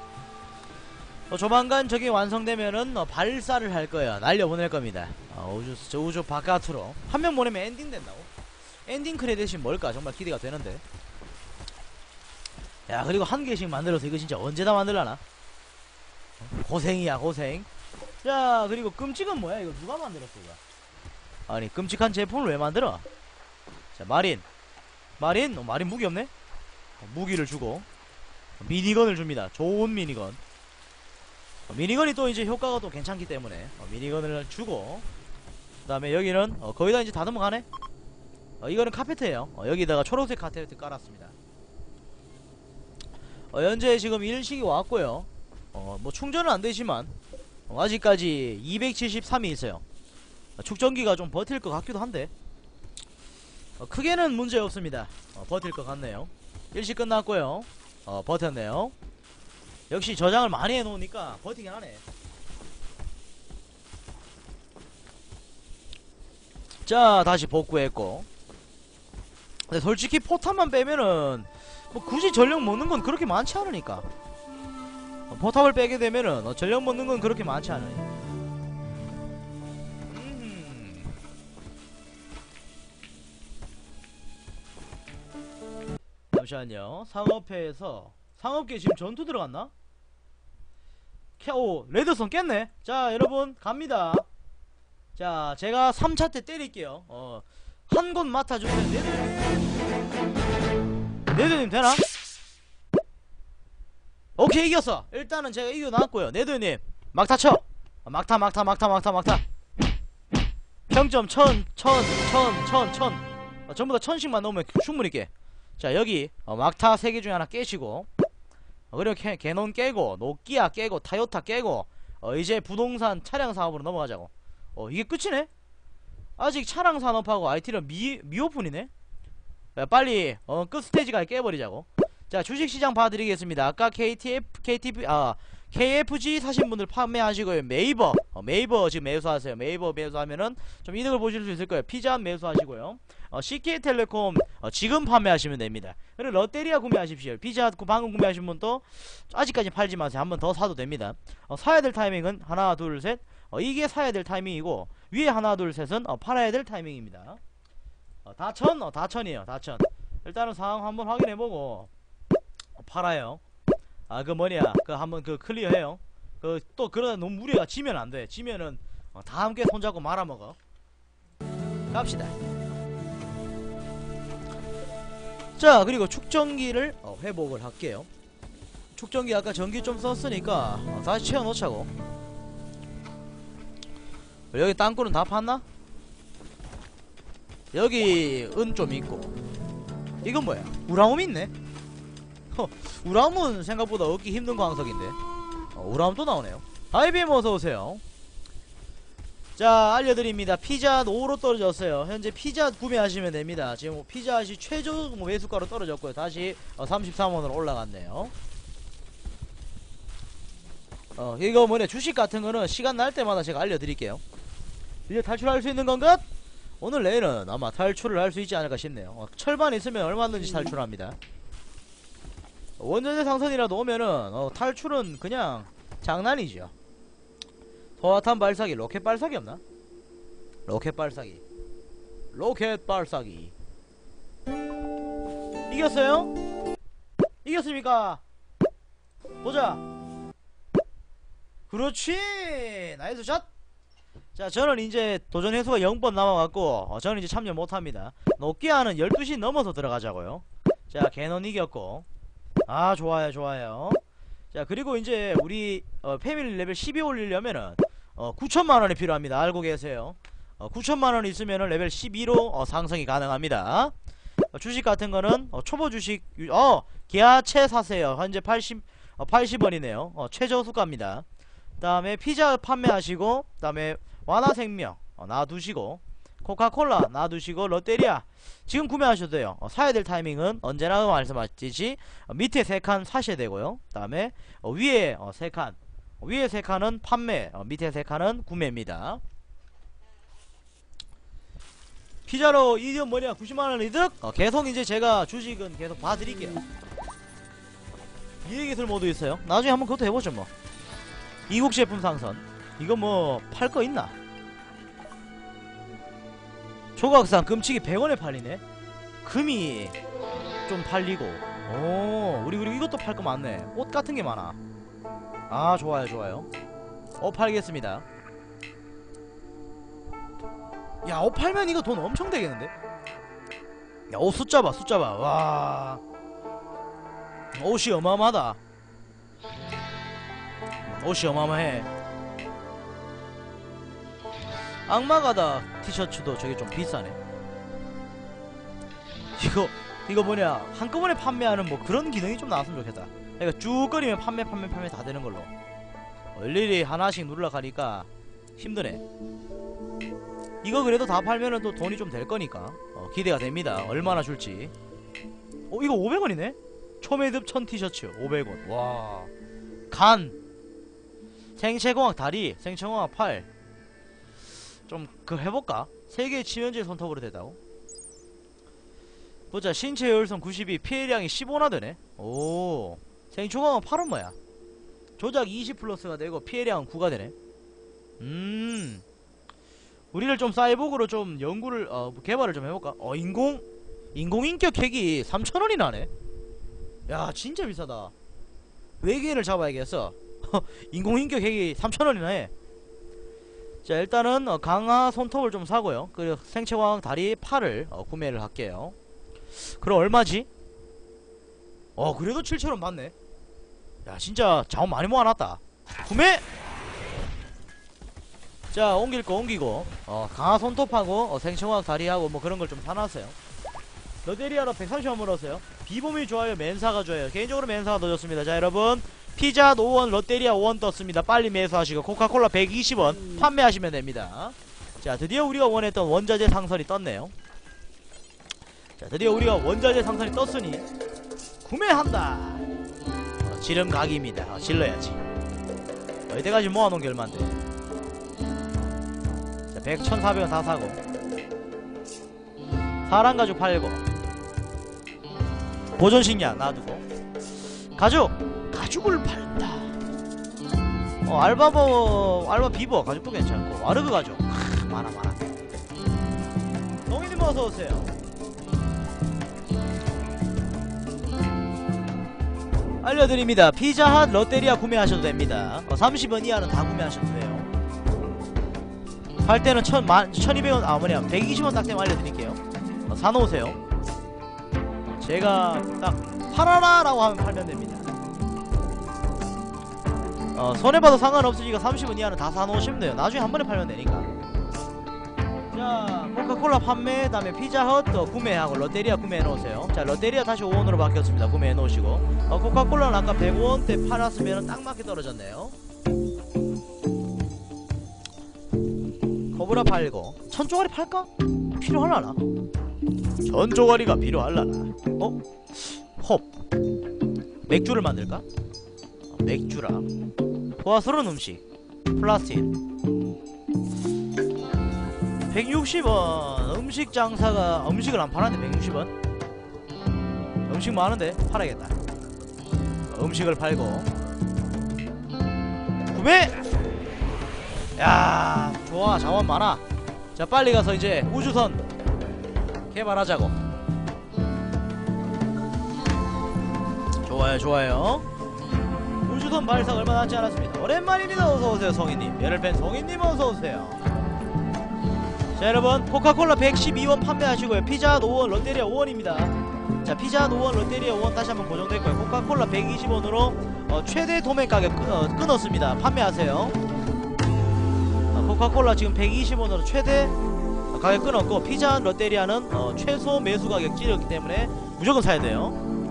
조만간 저게 완성되면은 발사를 할 거야. 날려보낼 겁니다. 우주 바깥으로. 한 명 보내면 엔딩 된다고? 엔딩 크레딧이 뭘까? 정말 기대가 되는데. 야, 그리고 한 개씩 만들어서 이거 진짜 언제 다 만들라나? 고생이야, 고생. 자, 그리고 끔찍은 뭐야? 이거 누가 만들었어, 이거? 아니, 끔찍한 제품을 왜 만들어? 자, 마린. 마린 무기 없네? 무기를 주고 미니건을 줍니다. 좋은 미니건. 미니건이 또 이제 효과가 또 괜찮기 때문에 미니건을 주고, 그 다음에 여기는 거의 다 이제 다듬어 가네? 이거는 카페트예요. 여기다가 초록색 카페트 깔았습니다. 현재 지금 일식이 왔고요. 뭐 충전은 안 되지만 아직까지 273이 있어요. 축전기가 좀 버틸 것 같기도 한데 크게는 문제 없습니다. 버틸 것 같네요. 일식 끝났고요. 버텼네요. 역시 저장을 많이 해놓으니까 버티긴 하네. 자, 다시 복구했고. 근데 솔직히 포탑만 빼면은 뭐 굳이 전력 먹는 건 그렇게 많지 않으니까. 포탑을 빼게 되면은 전력 먹는 건 그렇게 많지 않으니까. 잠시만요. 상업회에서 상업계 지금 전투 들어갔나? 오, 레드선 깼네. 자, 여러분 갑니다. 자, 제가 3차 때 때릴게요. 한 곳 맡아주세요. 네드님 되나? 오케이, 이겼어. 일단은 제가 이겨놨고요. 네드님 막타 쳐. 막타 평점 1000 전부 다 1000씩만 넣으면 충분히 깨. 자, 여기 막타 3개 중에 하나 깨시고, 그리고 캐논 깨고, 노키아 깨고, 타요타 깨고, 이제 부동산 차량 사업으로 넘어가자고. 이게 끝이네? 아직 차량 산업하고 IT는 미오픈이네? 야, 빨리 끝 스테이지까지 깨버리자고. 자, 주식시장 봐드리겠습니다. 아까 KFG 사신 분들 판매하시고요. 네이버 지금 매수하세요. 네이버 매수하면은 좀 이득을 보실 수 있을 거예요. 피자한 매수하시고요. CK텔레콤 지금 판매하시면 됩니다. 그리고 롯데리아 구매하십시오. 피자 방금 구매하신 분도 아직까지 팔지 마세요. 한번 더 사도 됩니다. 사야 될 타이밍은 하나 둘 셋. 이게 사야 될 타이밍이고, 위에 하나 둘 셋은 팔아야 될 타이밍입니다. 다천이에요. 다천. 일단은 상황 한번 확인해보고 팔아요. 그 뭐냐, 한번 클리어해요. 또 그러다 너무 무리가 지면 안돼. 지면은 다 함께 손잡고 말아먹어. 갑시다. 자, 그리고 축전기를 회복을 할게요. 축전기 아까 전기 좀 썼으니까 다시 채워놓자고. 여기 땅굴은 다 팠나? 여기 은 좀 있고. 이건 뭐야? 우라움이 있네? 우라움은 생각보다 얻기 힘든 광석인데. 우라움 또 나오네요. IBM 어서오세요. 자, 알려드립니다. 피자 5로 떨어졌어요. 현재 피자 구매하시면 됩니다. 지금 피자시 최저 매수가로 떨어졌고요. 다시 33원으로 올라갔네요. 이거 뭐냐, 주식 같은 거는 시간 날 때마다 제가 알려드릴게요. 이제 탈출할 수 있는 건가? 오늘 내일은 아마 탈출을 할 수 있지 않을까 싶네요. 철반 있으면 얼마든지 탈출합니다. 원전의 상선이라도 오면은 탈출은 그냥 장난이죠. 소화탄 발사기, 로켓 발사기 없나? 로켓 발사기. 이겼어요? 이겼습니까? 보자. 그렇지. 나이스 샷. 자, 저는 이제 도전 횟수가 0번 남아갖고 저는 이제 참여 못합니다. 노키아는 12시 넘어서 들어가자고요. 자, 개넌 이겼고. 아, 좋아요 좋아요. 자, 그리고 이제 우리 패밀리 레벨 12 올리려면은 9천만원이 필요합니다. 알고 계세요? 9천만원 있으면은 레벨 12로 상승이 가능합니다. 주식 같은 거는 초보 주식 기아채 사세요. 현재 80원이네요. 최저수가입니다. 그 다음에 피자 판매하시고, 그 다음에 완화생명 놔두시고, 코카콜라 놔두시고, 롯데리아 지금 구매하셔도 돼요. 사야 될 타이밍은 언제나 말씀하셨듯이 밑에 3칸 사셔야 되고요. 그 다음에 위에 3칸, 위에 3칸은 판매, 밑에 3칸은 구매입니다. 피자로 이득 뭐냐? 90만원 이득? 계속 이제 제가 주식은 계속 봐드릴게요. 이해기술 모드 있어요. 나중에 한번 그것도 해보죠 뭐. 이국 제품 상선. 이거 뭐 팔 거 있나? 조각상 금치기 100원에 팔리네. 금이 좀 팔리고. 오, 우리 그리고 이것도 팔 거 많네. 옷 같은 게 많아. 아, 좋아요 좋아요. 팔겠습니다. 야, 옷 팔면 이거 돈 엄청 되겠는데? 야, 옷 숫자 봐 숫자 봐. 와, 옷이 어마어마하다. 옷이 어마어마해. 악마가다 티셔츠도 저게 좀 비싸네. 이거 뭐냐, 한꺼번에 판매하는 뭐 그런 기능이 좀 나왔으면 좋겠다. 그러니까 쭉 끓이면 판매 다 되는 걸로. 일일이 하나씩 누르러 가니까 힘드네. 이거 그래도 다 팔면은 또 돈이 좀 될 거니까 기대가 됩니다. 얼마나 줄지. 이거 500원이네? 초매듭 1000 티셔츠 500원. 와, 간 생체공학 다리, 생체공학 팔. 좀 해볼까? 세계의 치면제 손톱으로 되다고? 보자. 신체 효율성 92, 피해량이 15나 되네. 오, 생체공학 팔은 뭐야? 조작 20 플러스가 되고 피해량은 9가 되네. 우리를 좀 사이보그로 좀 연구를 개발을 좀 해볼까? 인공인격 핵이 3,000원이 나네. 야, 진짜 비싸다. 외계인을 잡아야겠어. 인공인격 핵이 3,000원이나 해. 자, 일단은 강화 손톱을 좀 사고요. 그리고 생체광 다리 팔을 구매를 할게요. 그럼 얼마지? 그래도 7,000원 맞네. 야, 진짜 자원 많이 모아놨다. 구매! 자, 옮길 거 옮기고 강화 손톱하고 생체광 다리하고 뭐 그런 걸 좀 사놨어요. 롯데리아로 130원 물었어요. 비봄이 좋아요, 맨사가 좋아요. 개인적으로 맨사가 더 좋습니다. 자, 여러분, 피자 5원, 롯데리아 5원 떴습니다. 빨리 매수하시고 코카콜라 120원 판매하시면 됩니다. 자, 드디어 우리가 원했던 원자재 상선이 떴네요. 자, 드디어 우리가 원자재 상선이 떴으니 구매한다. 지름 각입니다. 질러야지. 이때까지 모아놓은 게 얼만데. 자, 100,400원 다 사고, 사랑가죽 팔고, 보존식량 놔두고, 가죽을 팔다. 알바 비버 가죽도 괜찮고, 와르그 가죽 많아. 동희님 어서오세요. 알려드립니다. 피자핫 롯데리아 구매하셔도 됩니다. 30원 이하는 다 구매하셔도 돼요. 팔 때는 1200원 120원 딱 되면 알려드릴게요. 사놓으세요. 제가 딱 팔아라 라고 하면 팔면 됩니다. 손해봐도 상관없으니까 30원 이하는 다 사놓으시면 돼요. 나중에 한 번에 팔면 되니까. 자, 코카콜라 판매, 다음에 피자헛 구매하고 롯데리아 구매해놓으세요. 자, 롯데리아 다시 5원으로 바뀌었습니다. 구매해놓으시고, 코카콜라는 아까 105원대 팔았으면 딱 맞게 떨어졌네요. 코브라 팔고, 1000쪼가리 팔까? 필요하려나? 1000쪼가리가 필요하려나? 홉 맥주를 만들까? 맥주라. 호화스러운 음식 플라스틴 160원. 음식 장사가 음식을 안 팔았네. 160원. 음식 많은데 팔아야겠다. 음식을 팔고 구매! 야, 좋아. 자원 많아. 자, 빨리 가서 이제 우주선 개발하자고. 좋아요. 우선 발사가 얼마 남지 않았습니다. 오랜만입니다. 어서오세요 성인님. 열흘 성인님 어서오세요. 자 여러분 코카콜라 112원 판매하시고요. 피자 5원 롯데리아 5원입니다. 자 피자 5원 롯데리아 5원 다시 한번 고정됐고요. 코카콜라 120원으로 최대 도매 가격 끊었습니다. 판매하세요. 코카콜라 지금 120원으로 최대 가격 끊었고 피자 롯데리아는 최소 매수 가격 찌렸기 때문에 무조건 사야 돼요.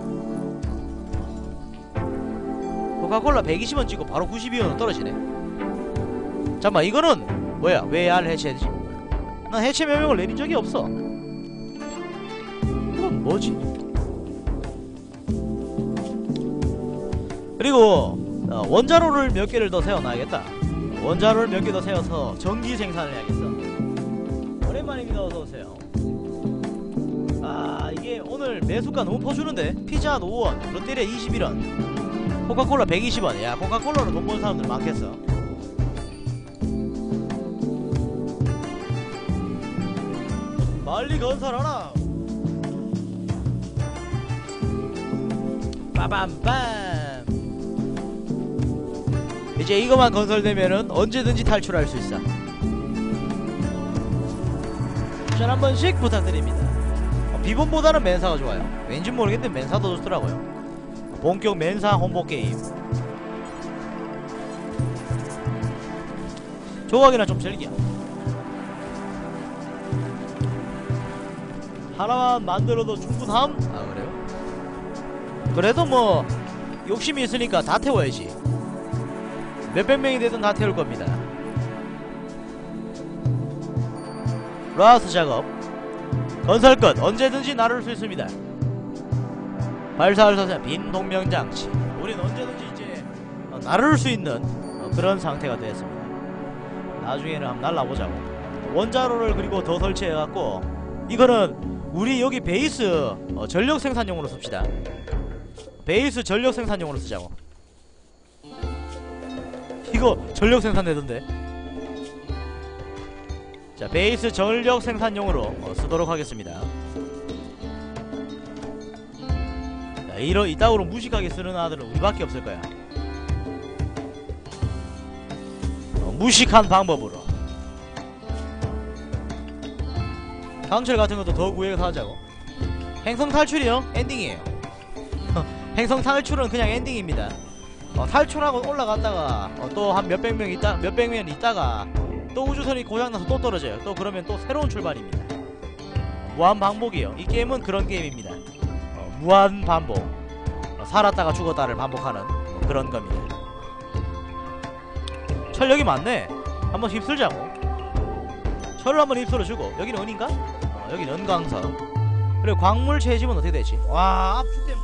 코카콜라 120원 찍고 바로 92원으로 떨어지네. 잠깐만 이거는 뭐야? 왜 야를 해체해야지? 난 해체 명령을 내린 적이 없어. 이건 뭐지? 그리고 원자로를 몇 개를 더 세워놔야겠다. 원자로를 몇 개 더 세워서 전기 생산을 해야겠어. 오랜만입니다. 어서오세요. 아 이게 오늘 매수가 너무 퍼주는데 피자 5원 롯데리아 21원 코카콜라 120원. 야 코카콜라로 돈 버는 사람들 많겠어. 빨리 건설하라. 빠밤빰. 이제 이거만 건설되면은 언제든지 탈출할 수 있어. 추천 한 번씩 부탁드립니다. 비본보다는 맨사가 좋아요. 왠지 모르겠는데 맨사도 좋더라고요. 본격 맨사 홍보 게임. 조각이나 좀 즐겨. 하나만 만들어도 충분함? 아 그래요? 그래도 뭐 욕심이 있으니까 다 태워야지. 몇백 명이 되든 다 태울 겁니다. 라스 작업 건설 끝. 언제든지 나를 수 있습니다. 발사할 사선 빈 동명장치. 우린 언제든지 이제 나를 수 있는 그런 상태가 되었습니다. 나중에는 한번 날라보자고. 원자로를 그리고 더 설치해갖고 이거는 우리 여기 베이스 전력 생산용으로 씁시다. 베이스 전력 생산용으로 쓰자고. 이거 전력 생산되던데. 자 베이스 전력 생산용으로 쓰도록 하겠습니다. 자, 이따구로 무식하게 쓰는 아들은 우리밖에 없을 거야. 무식한 방법으로 강철 같은 것도 더 구해서 하자고. 행성 탈출이요? 엔딩이에요. 행성 탈출은 그냥 엔딩입니다. 탈출하고 올라갔다가 또 한 몇백 명 있다가 또 우주선이 고장나서 또 떨어져요. 또 그러면 또 새로운 출발입니다. 무한 반복이에요. 이 게임은 그런 게임입니다. 무한 반복. 살았다가 죽었다를 반복하는 그런 겁니다. 철 여기 많네. 한번 휩쓸자고. 철을 한번 휩쓸어주고. 여기는 은인가? 여기는 은광석. 그리고 광물 채집은 어떻게 되지? 와 압축된